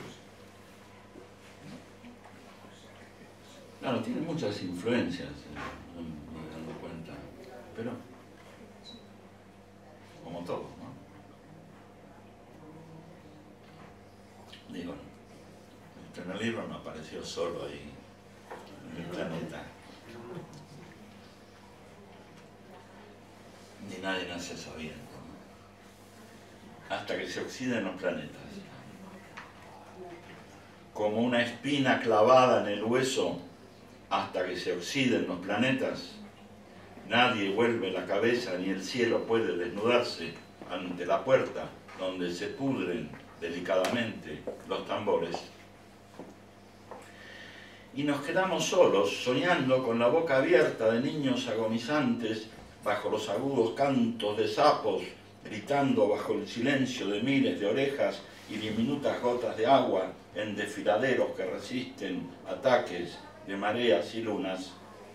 Claro, tiene muchas influencias, eh, no me voy dando cuenta, pero como todo, ¿no? Digo, en el libro no apareció solo ahí, en el planeta. Ni nadie nace sabiendo, ¿no? Hasta que se oxiden los planetas. Como una espina clavada en el hueso, hasta que se oxiden los planetas, nadie vuelve la cabeza ni el cielo puede desnudarse ante la puerta donde se pudren delicadamente los tambores. Y nos quedamos solos, soñando con la boca abierta de niños agonizantes bajo los agudos cantos de sapos, gritando bajo el silencio de miles de orejas y diminutas gotas de agua en desfiladeros que resisten ataques de mareas y lunas.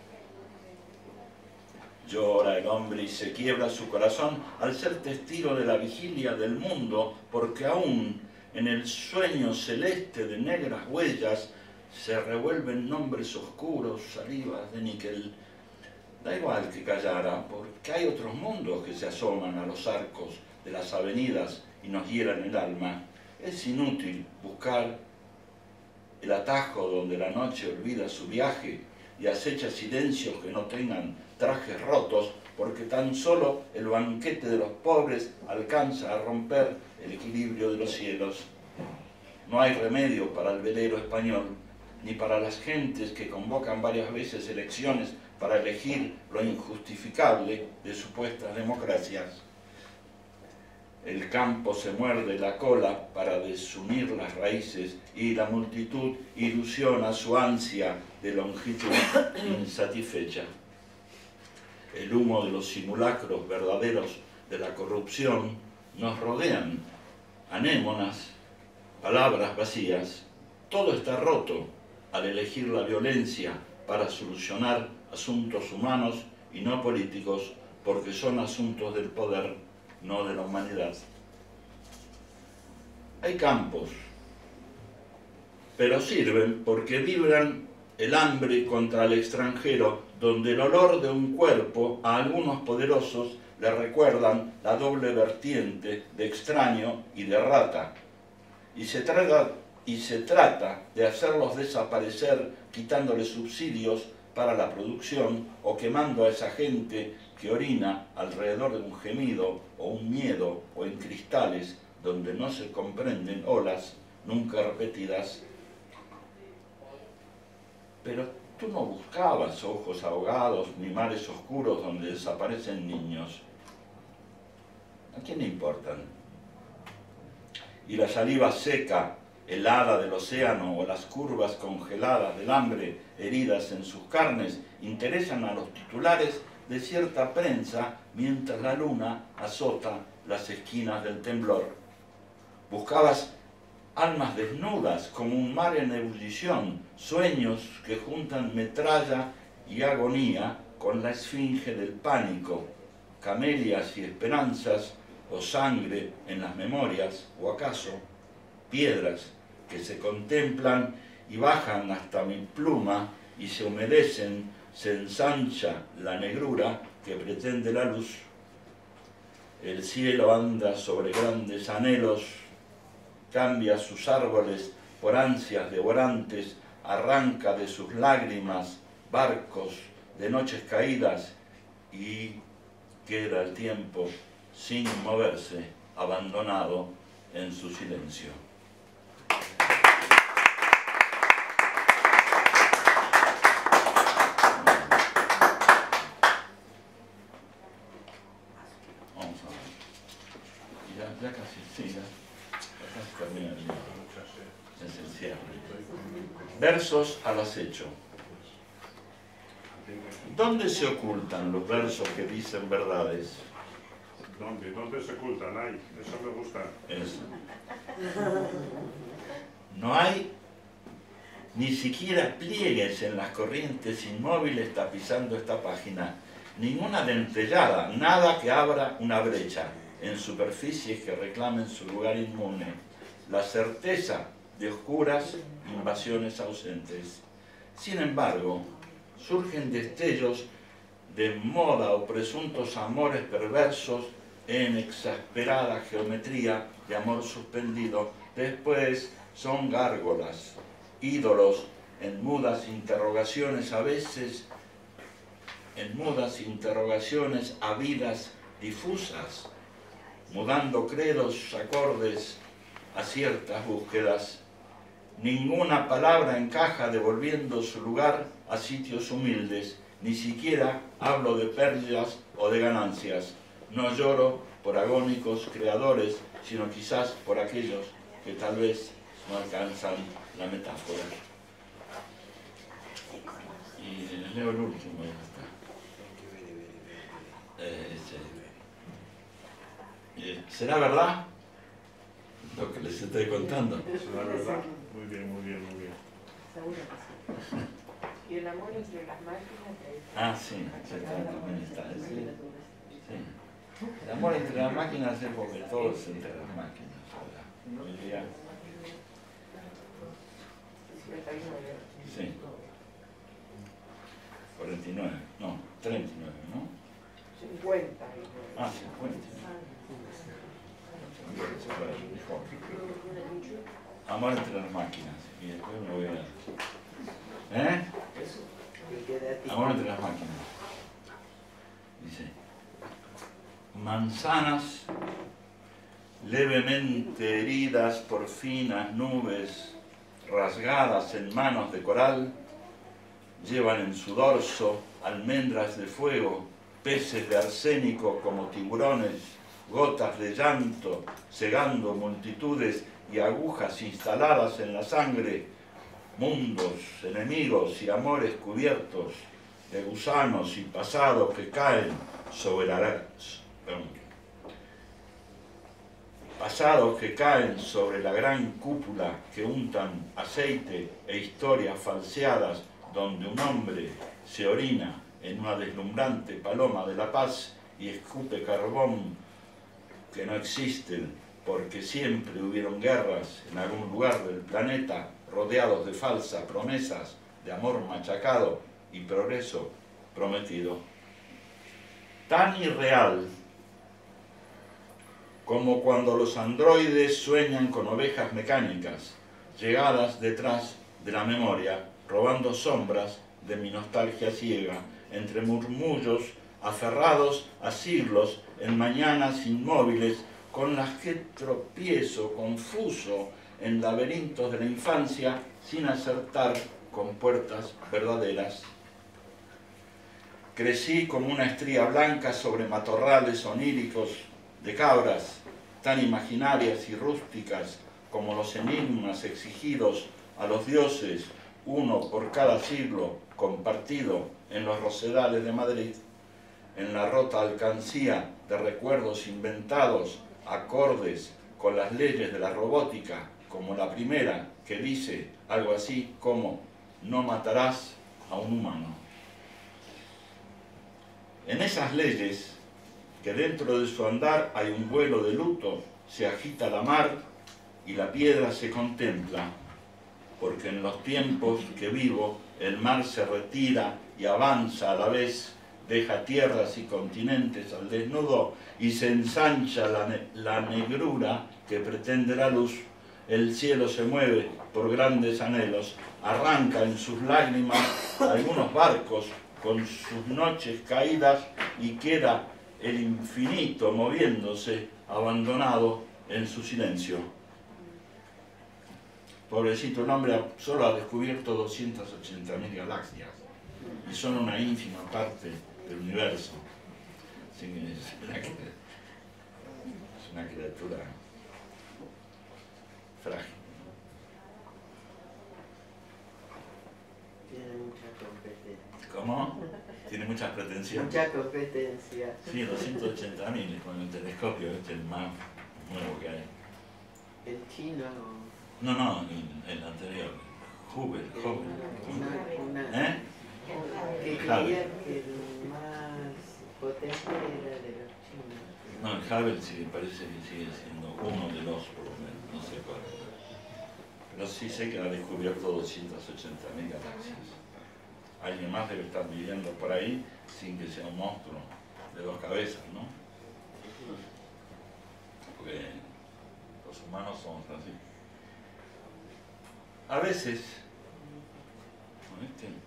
Llora el hombre y se quiebra su corazón al ser testigo de la vigilia del mundo, porque aún en el sueño celeste de negras huellas se revuelven nombres oscuros, salivas de níquel. Da igual que callara, porque hay otros mundos que se asoman a los arcos de las avenidas y nos hieran el alma. Es inútil buscar el atajo donde la noche olvida su viaje y acecha silencios que no tengan trajes rotos, porque tan solo el banquete de los pobres alcanza a romper el equilibrio de los cielos. No hay remedio para el velero español, ni para las gentes que convocan varias veces elecciones para elegir lo injustificable de supuestas democracias. El campo se muerde la cola para desunir las raíces y la multitud ilusiona su ansia de longitud insatisfecha. El humo de los simulacros verdaderos de la corrupción nos rodean, anémonas, palabras vacías. Todo está roto al elegir la violencia para solucionar asuntos humanos y no políticos, porque son asuntos del poder, no de la humanidad. Hay campos, pero sirven porque vibran el hambre contra el extranjero, donde el olor de un cuerpo a algunos poderosos le recuerdan la doble vertiente de extraño y de rata. Y se trata, y se trata de hacerlos desaparecer quitándoles subsidios para la producción o quemando a esa gente que orina alrededor de un gemido o un miedo o en cristales donde no se comprenden olas nunca repetidas. Pero tú no buscabas ojos ahogados ni mares oscuros donde desaparecen niños. ¿A quién le importan? Y la saliva seca, helada del océano, o las curvas congeladas del hambre heridas en sus carnes interesan a los titulares de cierta prensa mientras la luna azota las esquinas del temblor. Buscabas almas desnudas como un mar en ebullición, sueños que juntan metralla y agonía con la esfinge del pánico, camelias y esperanzas, o sangre en las memorias, o acaso piedras que se contemplan y bajan hasta mi pluma y se humedecen, se ensancha la negrura que pretende la luz. El cielo anda sobre grandes anhelos, cambia sus árboles por ansias devorantes, arranca de sus lágrimas barcos de noches caídas y queda el tiempo sin moverse, abandonado en su silencio. Vamos a ver. Ya, ya casi, sí, ya, ya casi termina el libro. Esencial. Versos al acecho. ¿Dónde se ocultan los versos que dicen verdades? ¿Dónde? ¿Dónde se ocultan? Ahí. Eso me gusta. Eso. No hay ni siquiera pliegues en las corrientes inmóviles tapizando esta página. Ninguna dentellada, nada que abra una brecha en superficies que reclamen su lugar inmune. La certeza de oscuras invasiones ausentes. Sin embargo, surgen destellos de moda o presuntos amores perversos en exasperada geometría de amor suspendido. Después son gárgolas, ídolos en mudas interrogaciones, a veces en mudas interrogaciones habidas difusas, mudando credos, acordes a ciertas búsquedas. Ninguna palabra encaja devolviendo su lugar a sitios humildes, ni siquiera hablo de pérdidas o de ganancias. No lloro por agónicos creadores, sino quizás por aquellos que tal vez no alcanzan la metáfora. Y les leo el último. Eh, este, eh, ¿Será verdad lo que les estoy contando? ¿Será verdad? Muy bien, muy bien, muy bien. Seguro que sí. Y el amor entre las máquinas. Ah, sí, también está. Sí. Sí. El amor entre las máquinas es porque todo es entre las máquinas, ¿verdad? Hoy día. Sí. cuarenta y nueve, no, treinta y nueve, ¿no? cincuenta. Ah, cincuenta. Mejor. Amor entre las máquinas. Y después me voy a... ¿Eh? Amor entre las máquinas. Dice, manzanas levemente heridas por finas nubes rasgadas en manos de coral, llevan en su dorso almendras de fuego, peces de arsénico como tiburones, gotas de llanto cegando multitudes y agujas instaladas en la sangre, mundos, enemigos y amores cubiertos de gusanos y pasados que caen sobre la... Perdón. Pasados que caen sobre la gran cúpula que untan aceite e historias falseadas donde un hombre se orina en una deslumbrante paloma de la paz y escupe carbón que no existen porque siempre hubieron guerras en algún lugar del planeta rodeados de falsas promesas de amor machacado y progreso prometido. Tan irreal como cuando los androides sueñan con ovejas mecánicas, llegadas detrás de la memoria, robando sombras de mi nostalgia ciega, entre murmullos aferrados a siglos en mañanas inmóviles, con las que tropiezo confuso en laberintos de la infancia, sin acertar con puertas verdaderas. Crecí como una estría blanca sobre matorrales oníricos de cabras, tan imaginarias y rústicas como los enigmas exigidos a los dioses, uno por cada siglo compartido en los rosedales de Madrid, en la rota alcancía de recuerdos inventados, acordes con las leyes de la robótica, como la primera que dice algo así como no matarás a un humano. En esas leyes, que dentro de su andar hay un vuelo de luto, se agita la mar y la piedra se contempla, porque en los tiempos que vivo el mar se retira y avanza a la vez, deja tierras y continentes al desnudo y se ensancha la, ne la negrura que pretende la luz. El cielo se mueve por grandes anhelos, arranca en sus lágrimas algunos barcos con sus noches caídas y queda el infinito moviéndose, abandonado en su silencio. Pobrecito, el hombre solo ha descubierto doscientas ochenta mil galaxias y son una ínfima parte del universo. Así que es una, es una criatura frágil. Tiene mucha competencia. ¿Cómo? Tiene muchas pretensiones. Mucha competencia. Sí, doscientas ochenta mil con el telescopio, este es el más nuevo que hay. El chino. No, no, el, el anterior. Hubble, Hubble. Una, una, ¿Eh? que creía que el más potente era de los chinos. No, el Hubble sí, parece que sigue siendo uno de los, por lo menos, no sé cuál. Pero sí sé que ha descubierto doscientas ochenta mil galaxias. Alguien más debe estar viviendo por ahí sin que sea un monstruo de dos cabezas, ¿no? Porque los humanos somos así. A veces, ¿viste?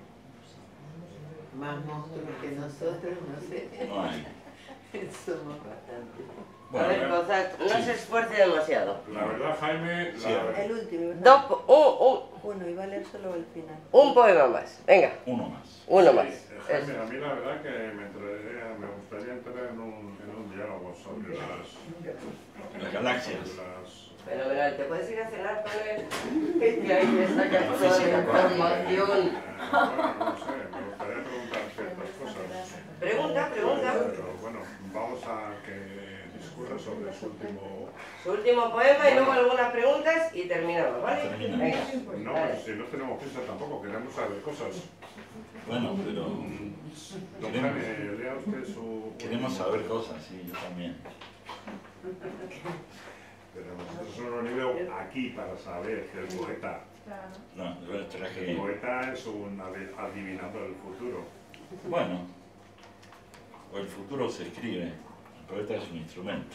Más monstruos que nosotros, no sé. No hay. Somos bastante. A ver, Bueno, Gonzalo, no sí. se esfuerce demasiado. La verdad, Jaime, Sí. la, El último, ¿verdad? Dos, po- un, Bueno, iba a leer solo el final. un, un poema más. Venga, uno más. uno sí, más. eh, Eso. Jaime, a mí la verdad que me, entraría- me gustaría entrar en un, en un diálogo sobre las... Las galaxias. las Pero, pero, ¿te puedes ir a cenar con él? Que ahí me sacas La toda la física cuántica. información. eh, bueno, no sé, me gustaría preguntar ciertas cosas. Pregunta, pregunta. Pero bueno, vamos a que discurra sobre su último... Su último poema y luego algunas preguntas y terminamos, ¿vale? Terminamos. Venga. No, Dale. si no tenemos prisa tampoco, queremos saber cosas. Bueno, pero Don queremos, Jaime, lea usted su... queremos saber cosas, sí, yo también. Pero nosotros solo nos veo aquí para saber que el poeta, No, yo traje... el poeta es un adi- adivinador del futuro. Bueno, o el futuro se escribe, el poeta es un instrumento.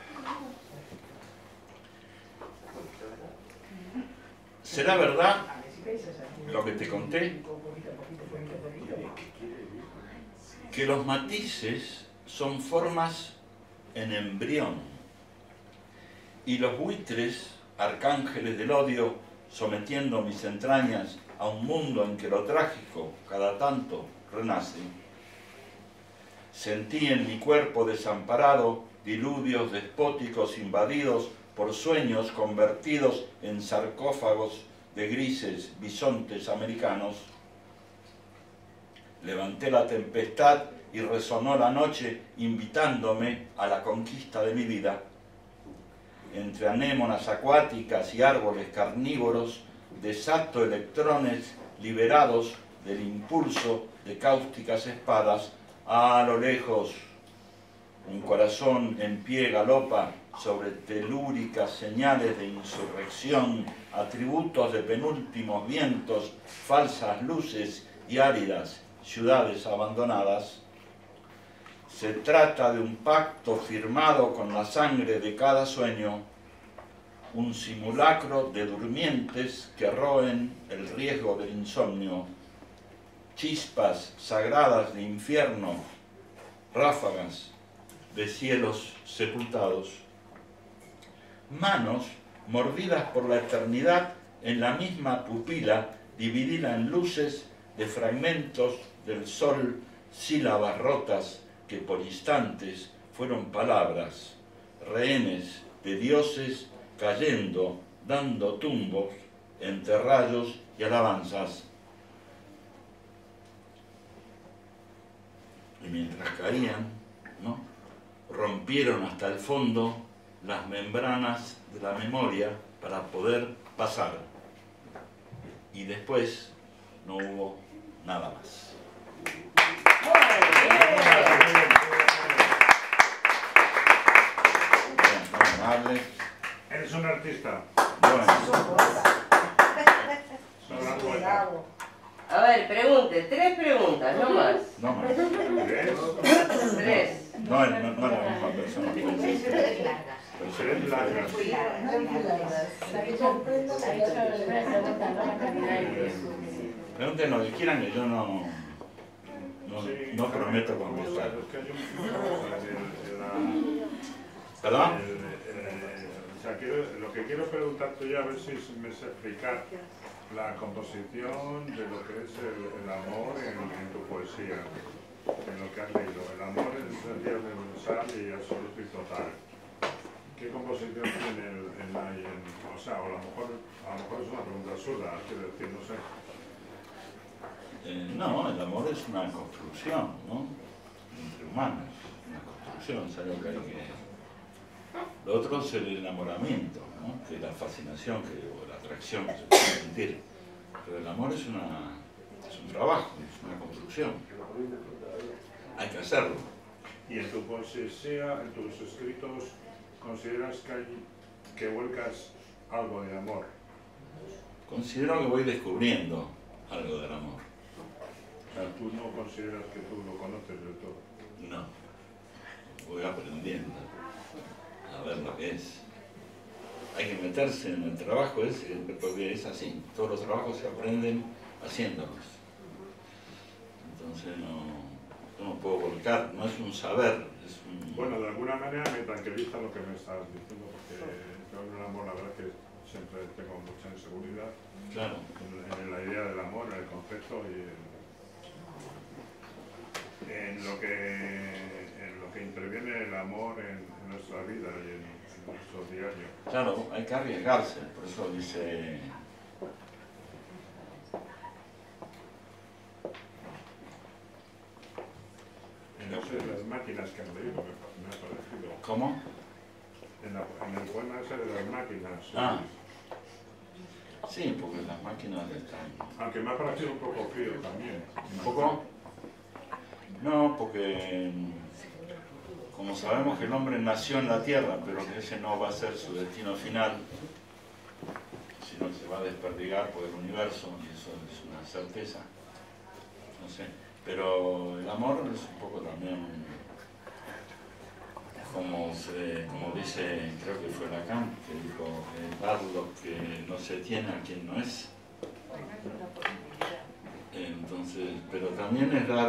¿Será verdad lo que te conté? Que los matices son formas en embrión y los buitres, arcángeles del odio, sometiendo mis entrañas a un mundo en que lo trágico cada tanto renace. Sentí en mi cuerpo desamparado diluvios despóticos invadidos por sueños convertidos en sarcófagos de grises bisontes americanos. Levanté la tempestad y resonó la noche invitándome a la conquista de mi vida. Entre anémonas acuáticas y árboles carnívoros, desato electrones liberados del impulso de cáusticas espadas. A lo lejos, un corazón en pie galopa sobre telúricas señales de insurrección, atributos de penúltimos vientos, falsas luces y áridas ciudades abandonadas. Se trata de un pacto firmado con la sangre de cada sueño, un simulacro de durmientes que roen el riesgo del insomnio, chispas sagradas de infierno, ráfagas de cielos sepultados, manos mordidas por la eternidad en la misma pupila, dividida en luces de fragmentos del sol, sílabas rotas que por instantes fueron palabras, rehenes de dioses cayendo, dando tumbos entre rayos y alabanzas. Y mientras caían, ¿no?, rompieron hasta el fondo las membranas de la memoria para poder pasar. Y después no hubo nada más. Bien, ¿Eres un artista? bueno. Son la poeta. A ver, pregunte, tres preguntas, no más. No más. ¿Ves? Tres. No, no, no, no la misma persona. Pero seré largas. Pregunten lo que quieran, que yo no, no, Sí, no prometo vamos a contestar. ver, es que hay un- en la- ¿Perdón? el- el- o sea, quiero- lo que quiero preguntarte yo, a ver si me sé explicar la composición de lo que es el, el amor en, en tu poesía, en lo que has leído. El amor en el sentido universal y absoluto y total. ¿Qué composición tiene el, el, el- o sea, o a lo mejor, a lo mejor es una pregunta absurda, quiero decir, no sé. Eh, no, el amor es una construcción, ¿no? Entre humanos, una construcción, es algo que hay que... Lo otro es el enamoramiento, ¿no?, que es la fascinación, que, o la atracción que se puede sentir. Pero el amor es, una, es un trabajo, es una construcción. Hay que hacerlo. Y en tu poesía, en tus escritos, ¿consideras que, hay, que vuelcas algo de amor? Considero que voy descubriendo algo del amor. O sea, tú no consideras que tú lo conoces del todo. No, voy aprendiendo a ver lo que es. Hay que meterse en el trabajo ese, porque es así. Todos los trabajos se aprenden haciéndolos. Entonces no, no puedo volcar, no es un saber, es un... Bueno, de alguna manera me tranquiliza lo que me estás diciendo, porque yo en el amor la verdad es que siempre tengo mucha inseguridad Claro. en, en la idea del amor, en el concepto y en, en lo que en lo que interviene el amor en, en nuestra vida y en, en nuestro diario. Claro, hay que arriesgarse, por eso dice... En eso de las máquinas que han leído me, me ha parecido. ¿Cómo? En, la, en el poema ese de las máquinas. Ah. Sí, porque las máquinas están... Aunque me ha parecido un poco frío también. ¿Un poco? No, porque como sabemos que el hombre nació en la tierra, pero que ese no va a ser su destino final, sino que se va a desperdigar por el universo, y eso es una certeza, no sé. Pero el amor es un poco también, como, se, como dice, creo que fue Lacan, que dijo, eh, dar lo que no se tiene a quien no es. Entonces, pero también es dar,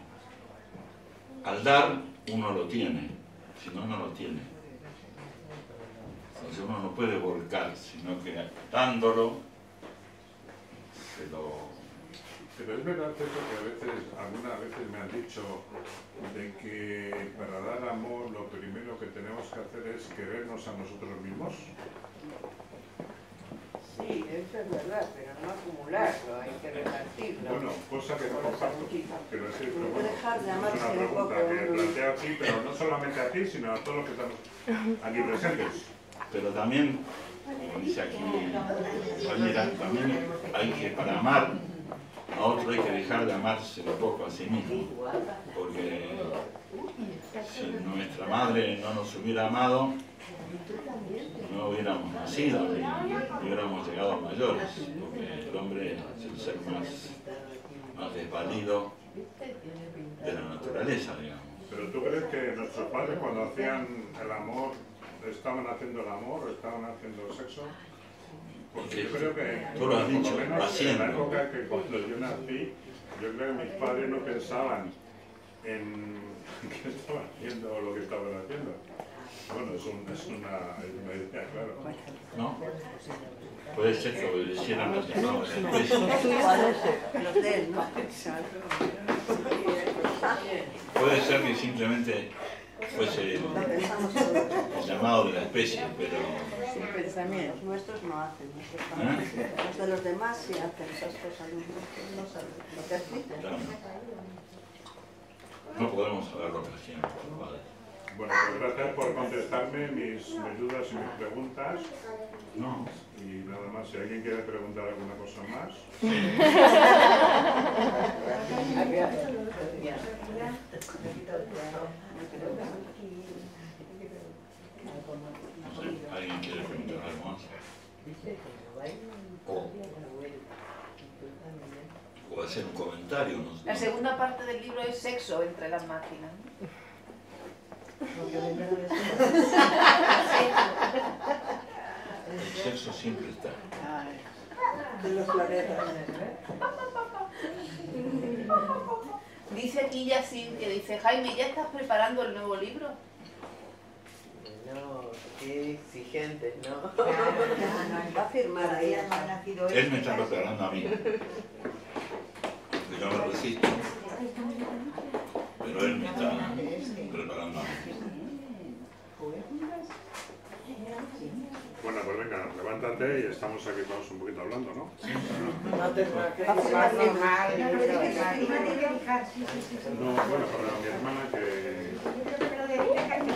al dar uno lo tiene, si no, no lo tiene. Entonces uno no puede volcar, sino que dándolo, se lo... Pero es verdad eso que a veces, algunas veces me han dicho de que para dar amor lo primero que tenemos que hacer es querernos a nosotros mismos. Sí, eso es verdad, pero no acumularlo, hay que repartirlo. Bueno, cosa que no comparto, pero sí, pero bueno, dejar de es amarse una un pregunta poco, que ¿no? planteo aquí, pero no solamente a ti, sino a todos los que estamos aquí presentes. Pero también, como dice aquí Javiera, también hay que, para amar a otro hay que dejar de amarse un poco a sí mismo, porque si nuestra madre no nos hubiera amado, no hubiéramos nacido ni, ni hubiéramos llegado a mayores, porque el hombre es el ser más, más desvalido de la naturaleza, digamos. Pero ¿tú crees que nuestros padres cuando hacían el amor, estaban haciendo el amor, estaban haciendo el sexo? Porque yo creo que, tú lo has por lo dicho, menos haciendo. en la época que cuando yo nací, yo creo que mis padres no pensaban en qué estaban haciendo o lo que estaban haciendo. Bueno, es, un, es, una, es una idea, claro. ¿No? Puede ser que obedecieran los llamados de la especie. Los de él, ¿no? Puede ser que simplemente fuese el, el llamado de la especie, pero... Sin pensamiento. Los nuestros no hacen, nuestros ¿Eh? también. Los de los demás sí hacen esas cosas, los nuestros no saben lo que hacen. Claro. No podemos hablar lo que hacían nuestros padres. Bueno, pues gracias por contestarme mis, mis dudas y mis preguntas. No. Y nada más, si alguien quiere preguntar alguna cosa más. No sé, ¿alguien quiere preguntar algo más? O, o hacer un comentario, no sé. La segunda parte del libro es sexo entre las máquinas. El sexo siempre está. De los planetas. Dice aquí Yacine, que dice, Jaime, ¿ya estás preparando el nuevo libro? No, qué exigentes, ¿no? Va a firmar ahí. Él me está preparando a mí. Yo me resisto. Pero él me está preparando a mí. Bueno, pues venga, levántate y estamos aquí todos un poquito hablando, ¿no? No tendrá que firmarlo mal. No, bueno, para mi hermana que...